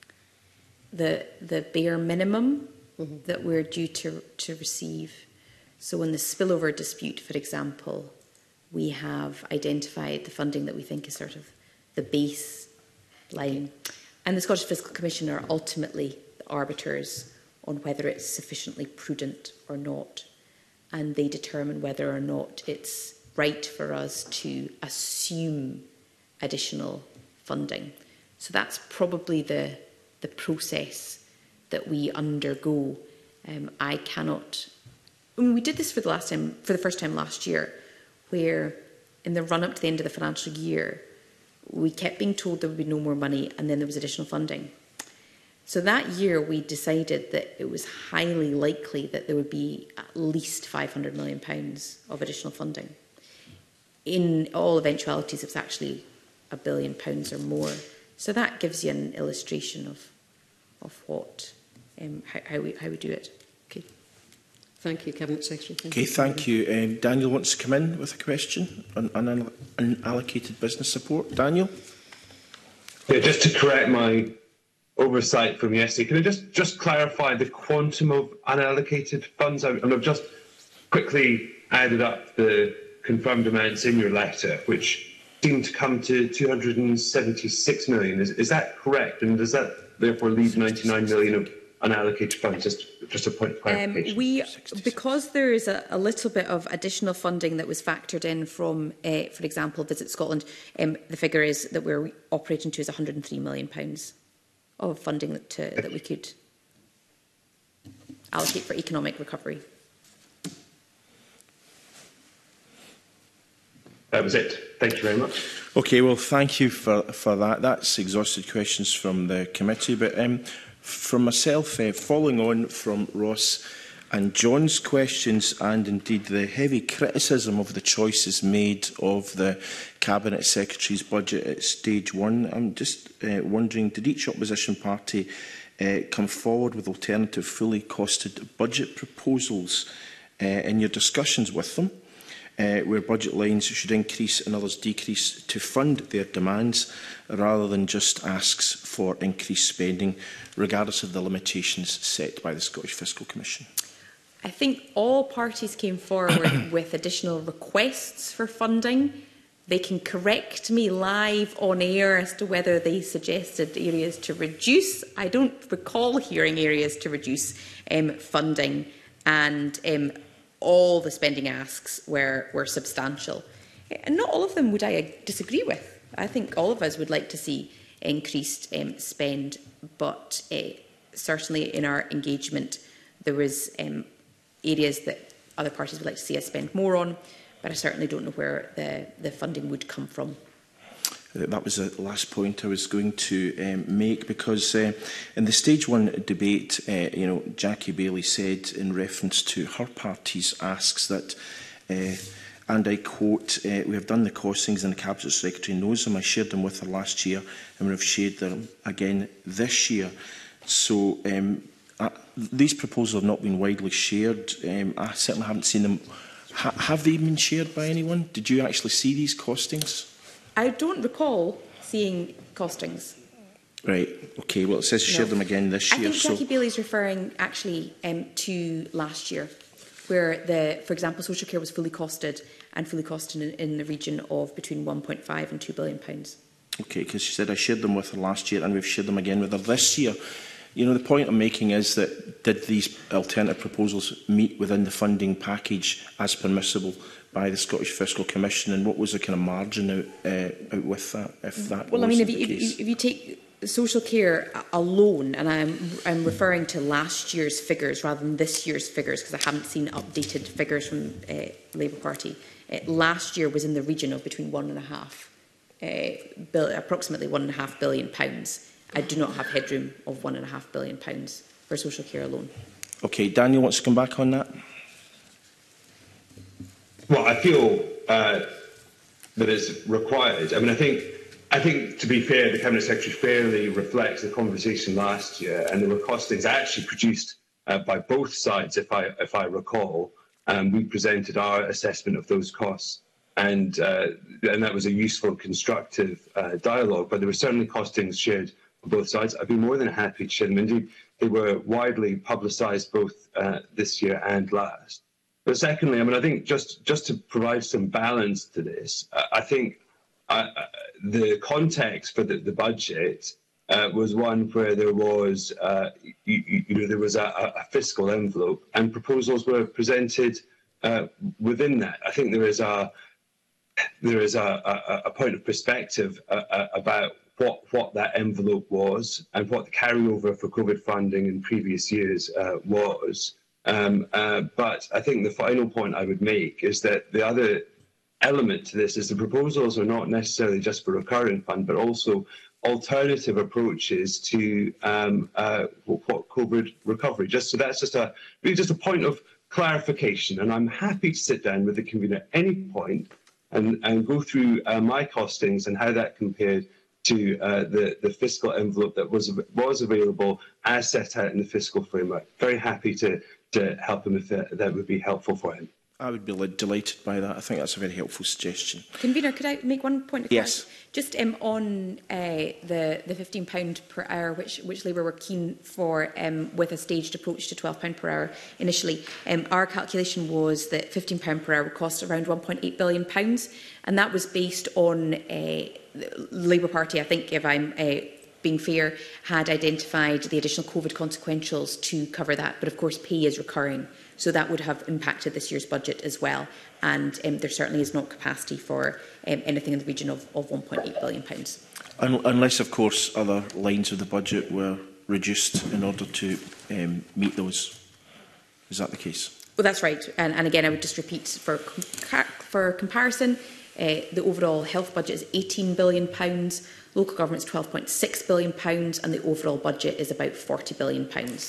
bare minimum that we're due to receive. So in the spillover dispute, for example, we have identified the funding that we think is sort of the baseline. And the Scottish Fiscal Commission are ultimately the arbiters on whether it's sufficiently prudent or not. And they determine whether or not it's right for us to assume additional funding. So that's probably the process that we undergo. I cannot. I mean, we did this for the first time last year, where in the run up to the end of the financial year, we kept being told there would be no more money, and then there was additional funding. So that year, we decided that it was highly likely that there would be at least £500 million of additional funding. In all eventualities, it's actually £1 billion or more. So that gives you an illustration of what how we do it. Okay. Thank you, Cabinet Secretary. Okay, thank you. Daniel wants to come in with a question on unallocated business support. Daniel? Yeah, just to correct my oversight from yesterday, can I just clarify the quantum of unallocated funds? And I've just quickly added up the confirmed amounts in your letter, which seem to come to 276 million. Is that correct? And does that therefore leave 99 million of unallocated funds? Just a point of clarification. Because there is a little bit of additional funding that was factored in from, for example, Visit Scotland, the figure is that we're operating to is £103 million of funding that we could allocate for economic recovery. That was it. Thank you very much. Okay, well, thank you for that. That's exhausted questions from the committee. But from myself, following on from Ross and John's questions, and indeed the heavy criticism of the choices made of the Cabinet Secretary's budget at stage one, I'm just wondering, did each opposition party come forward with alternative fully costed budget proposals in your discussions with them, where budget lines should increase and others decrease to fund their demands, rather than just asks for increased spending, regardless of the limitations set by the Scottish Fiscal Commission? I think all parties came forward with additional requests for funding. They can correct me live on air as to whether they suggested areas to reduce. I don't recall hearing areas to reduce funding, and all the spending asks were substantial. And not all of them would I disagree with. I think all of us would like to see increased spend, but certainly in our engagement there was areas that other parties would like to see us spend more on, but I certainly don't know where the funding would come from. That was the last point I was going to make, because in the stage one debate, Jackie Baillie said in reference to her party's asks that and I quote, "We have done the costings and the Cabinet Secretary knows them. I shared them with her last year and we have shared them again this year." So these proposals have not been widely shared. I certainly haven't seen them. Have they been shared by anyone? Did you actually see these costings? I don't recall seeing costings. Right, okay, well it says share them again this year. I think Jackie Bailey is referring actually to last year, where, for example, social care was fully costed in the region of between £1.5 and £2 billion. Okay, because she said I shared them with her last year and we've shared them again with her this year. You know, the point I'm making is that did these alternative proposals meet within the funding package as permissible by the Scottish Fiscal Commission, and what was the kind of margin out with that, if that well, was I mean, the case? if you take social care alone, and I'm referring to last year's figures rather than this year's figures because I haven't seen updated figures from Labour Party. Last year was in the region of between approximately £1.5 billion. I do not have headroom of £1.5 billion for social care alone. Okay, Daniel wants to come back on that. Well, I feel that it's required. I mean, I think to be fair, the Cabinet Secretary fairly reflects the conversation last year, and there were costings actually produced by both sides, if I recall. We presented our assessment of those costs, and that was a useful and constructive dialogue. But there were certainly costings shared on both sides. I'd be more than happy to share them. Indeed, they were widely publicised both this year and last. But secondly, I mean, I think just to provide some balance to this, I think the context for the budget was one where there was, there was a fiscal envelope, and proposals were presented within that. I think there is a point of perspective about what that envelope was and what the carryover for COVID funding in previous years was. But I think the final point I would make is that the other element to this is the proposals are not necessarily just for recurring fund, but also alternative approaches to what COVID recovery. So that's just really just a point of clarification, and I'm happy to sit down with the convener at any point and go through my costings and how that compared to the fiscal envelope that was available as set out in the fiscal framework. Very happy to help him if that would be helpful for him. I would be delighted by that. I think that's a very helpful suggestion. Convener, could I make one point of yes. Just on the £15 per hour, which Labour were keen for, with a staged approach to £12 per hour initially. Our calculation was that £15 per hour would cost around £1.8 billion, and that was based on Labour Party, I think, if I'm being fair, had identified the additional COVID consequentials to cover that. But of course, pay is recurring, so that would have impacted this year's budget as well. And there certainly is not capacity for anything in the region of £1.8 billion. Unless, of course, other lines of the budget were reduced in order to meet those. Is that the case? Well, that's right. And again, I would just repeat for comparison, the overall health budget is £18 billion, local government's £12.6 billion, and the overall budget is about £40 billion.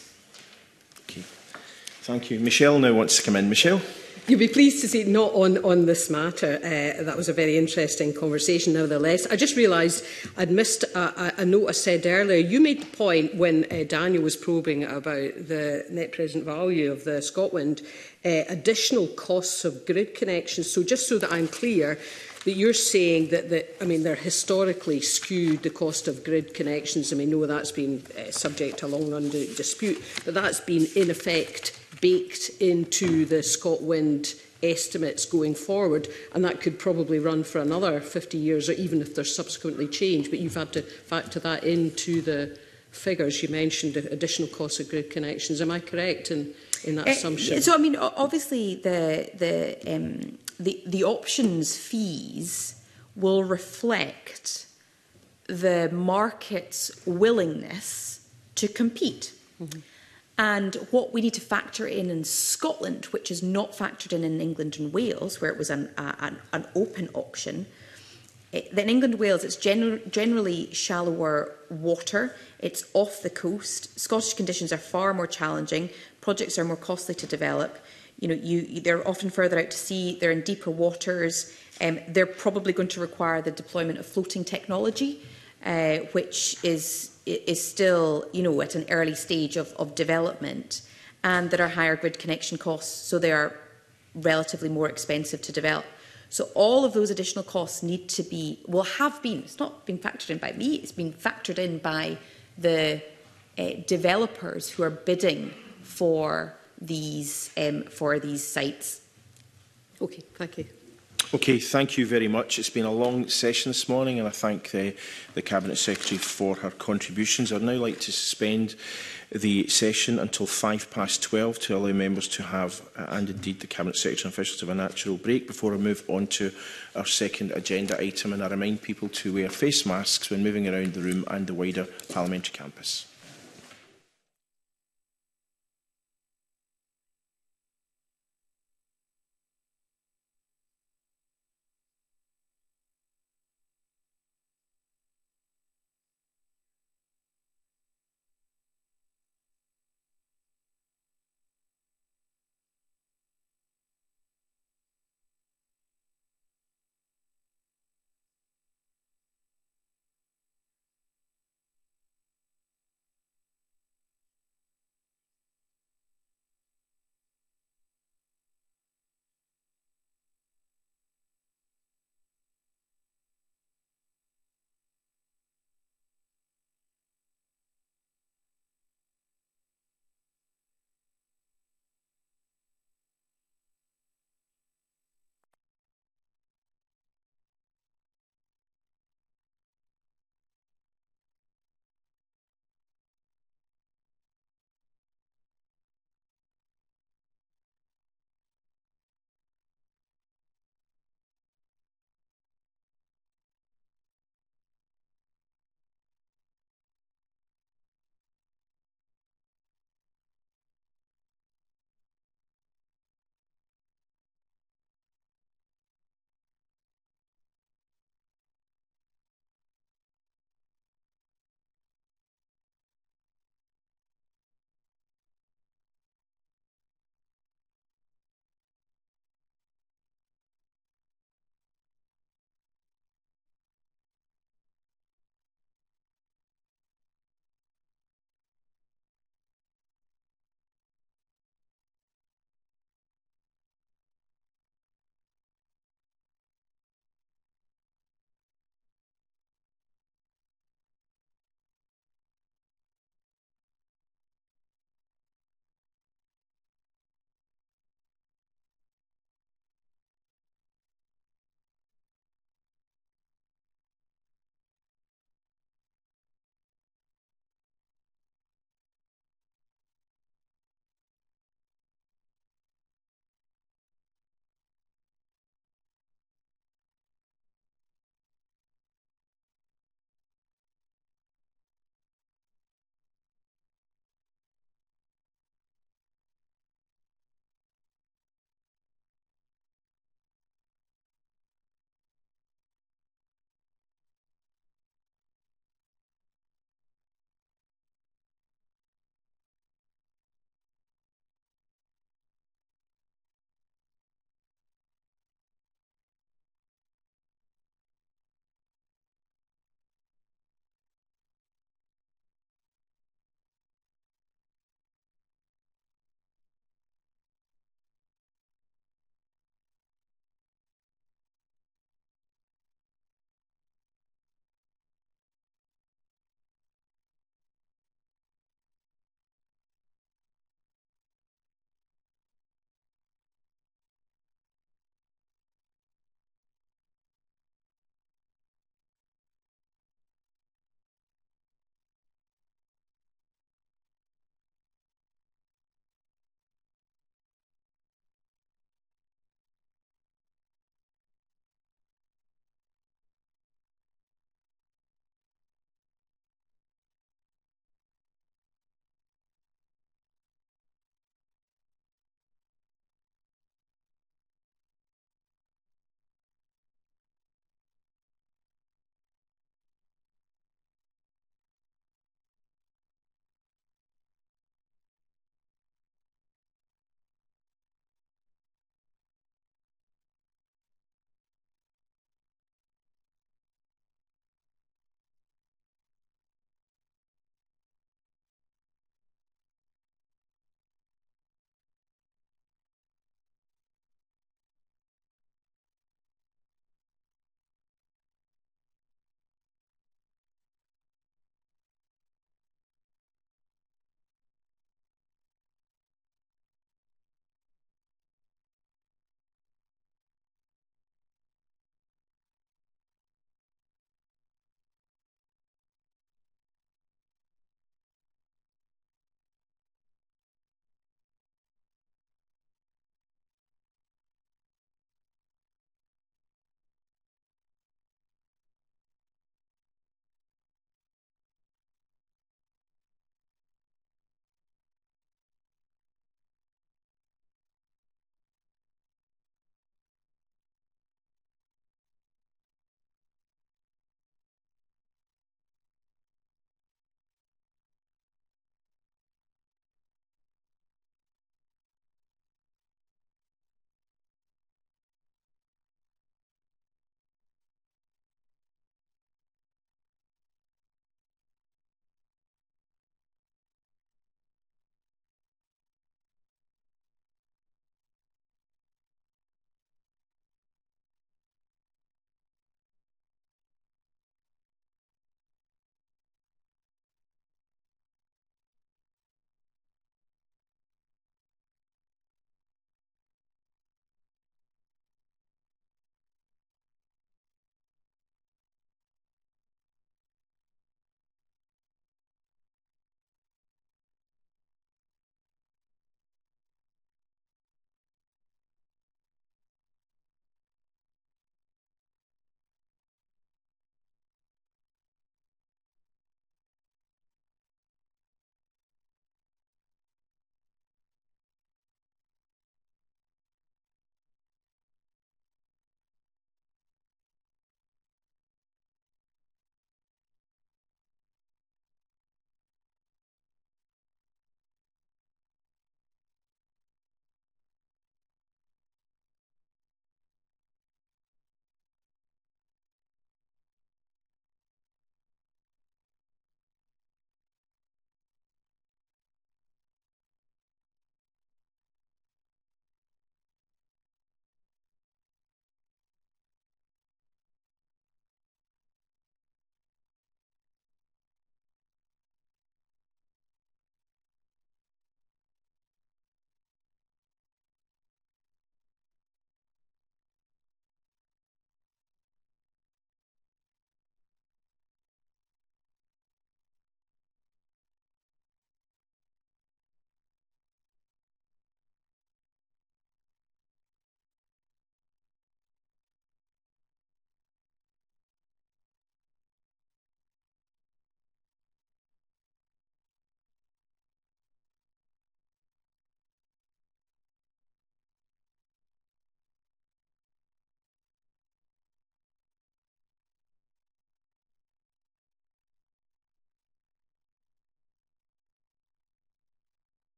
Okay. Thank you. Michelle now wants to come in. Michelle? You'll be pleased to see not on this matter. That was a very interesting conversation nevertheless. I just realised I'd missed a note I said earlier. You made the point when Daniel was probing about the net present value of the Scotland additional costs of grid connections. So just so that I'm clear, that you're saying that they're historically skewed, the cost of grid connections, and we know that's been subject to a long-running dispute, but that's been in effect baked into the ScotWind estimates going forward, and that could probably run for another 50 years, or even if they're subsequently changed, but you've had to factor that into the figures. You mentioned additional costs of grid connections. Am I correct in that assumption? So, I mean, obviously the options fees will reflect the market's willingness to compete. Mm-hmm. And what we need to factor in Scotland, which is not factored in England and Wales, where it was an open auction, then in England and Wales, it's generally shallower water, it's off the coast, Scottish conditions are far more challenging, projects are more costly to develop. they're often further out to sea, they're in deeper waters. They're probably going to require the deployment of floating technology, which is still, at an early stage of development. And there are higher grid connection costs, so they are relatively more expensive to develop. So all of those additional costs need to be, it's not been factored in by me, it's been factored in by the developers who are bidding for these sites. Okay, thank you. Okay, thank you very much. It's been a long session this morning, and I thank the Cabinet Secretary for her contributions. I'd now like to suspend the session until 12:05 to allow members to have, and indeed the Cabinet Secretary and officials to have a natural break before we move on to our second agenda item. And I remind people to wear face masks when moving around the room and the wider parliamentary campus.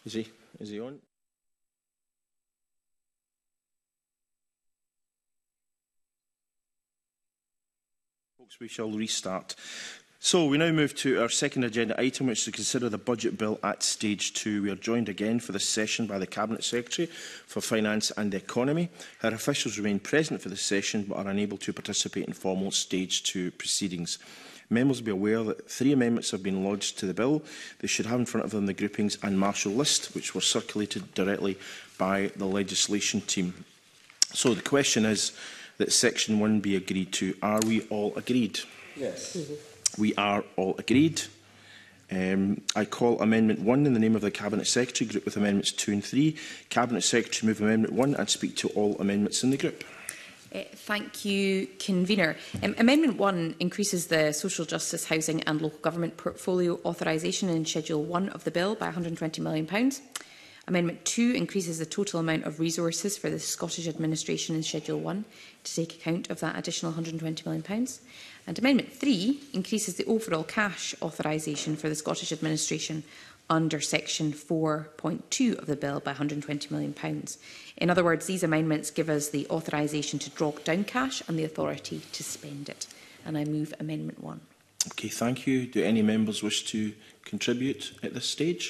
Is he? Is he on? Folks, we shall restart. So we now move to our second agenda item, which is to consider the budget bill at stage 2. We are joined again for this session by the Cabinet Secretary for Finance and the Economy. Her officials remain present for this session but are unable to participate in formal stage 2 proceedings. Members will be aware that 3 amendments have been lodged to the bill. They should have in front of them the groupings and marshal list, which were circulated directly by the legislation team. So the question is that section 1 be agreed to. Are we all agreed? Yes. We are all agreed. I call Amendment 1 in the name of the Cabinet Secretary, group with Amendments 2 and 3. Cabinet Secretary, move Amendment 1 and speak to all amendments in the group. Thank you, Convener. Amendment 1 increases the social justice, housing and local government portfolio authorisation in Schedule 1 of the bill by £120 million. Amendment 2 increases the total amount of resources for the Scottish Administration in Schedule 1 to take account of that additional £120 million. And Amendment 3 increases the overall cash authorisation for the Scottish Administration under Section 4.2 of the bill by £120 million. In other words, these amendments give us the authorisation to draw down cash and the authority to spend it. And I move Amendment 1. Okay, thank you. Do any members wish to contribute at this stage?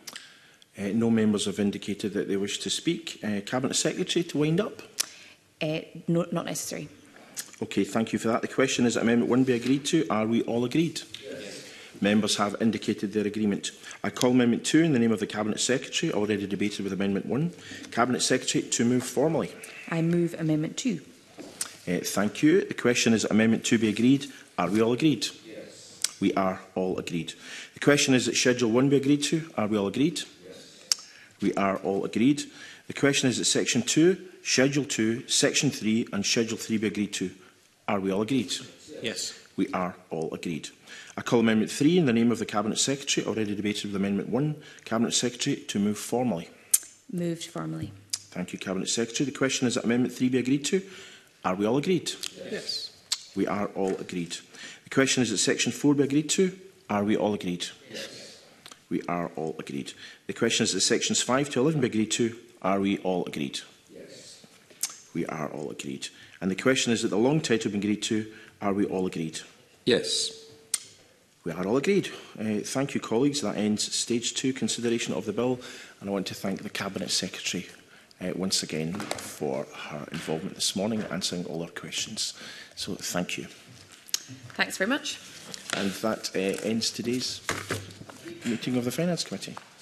No members have indicated that they wish to speak. Cabinet Secretary, to wind up? No, not necessary. Okay, thank you for that. The question is that Amendment 1 be agreed to. Are we all agreed? Yes. Members have indicated their agreement. I call Amendment 2 in the name of the Cabinet Secretary, already debated with Amendment 1. Cabinet Secretary, to move formally. I move Amendment 2. Thank you. The question is that Amendment 2 be agreed. Are we all agreed? Yes. We are all agreed. The question is that Schedule 1 be agreed to. Are we all agreed? Yes. We are all agreed. The question is that Section 2, Schedule 2, Section 3 and Schedule 3 be agreed to. Are we all agreed? Yes. We are all agreed. I call Amendment 3 in the name of the Cabinet Secretary, already debated with Amendment 1. Cabinet Secretary, to move formally. Moved formally. Thank you, Cabinet Secretary. The question is that Amendment 3 be agreed to. Are we all agreed? Yes. We are all agreed. The question is that Section 4 be agreed to. Are we all agreed? Yes. We are all agreed. The question is that Sections 5 to 11 be agreed to. Are we all agreed? Yes. We are all agreed. And the question is that the long title be agreed to. Are we all agreed? Yes. We are all agreed. Thank you, colleagues. That ends Stage 2 consideration of the bill. And I want to thank the Cabinet Secretary once again for her involvement this morning, answering all our questions. So thank you. Thanks very much. And that ends today's meeting of the Finance Committee.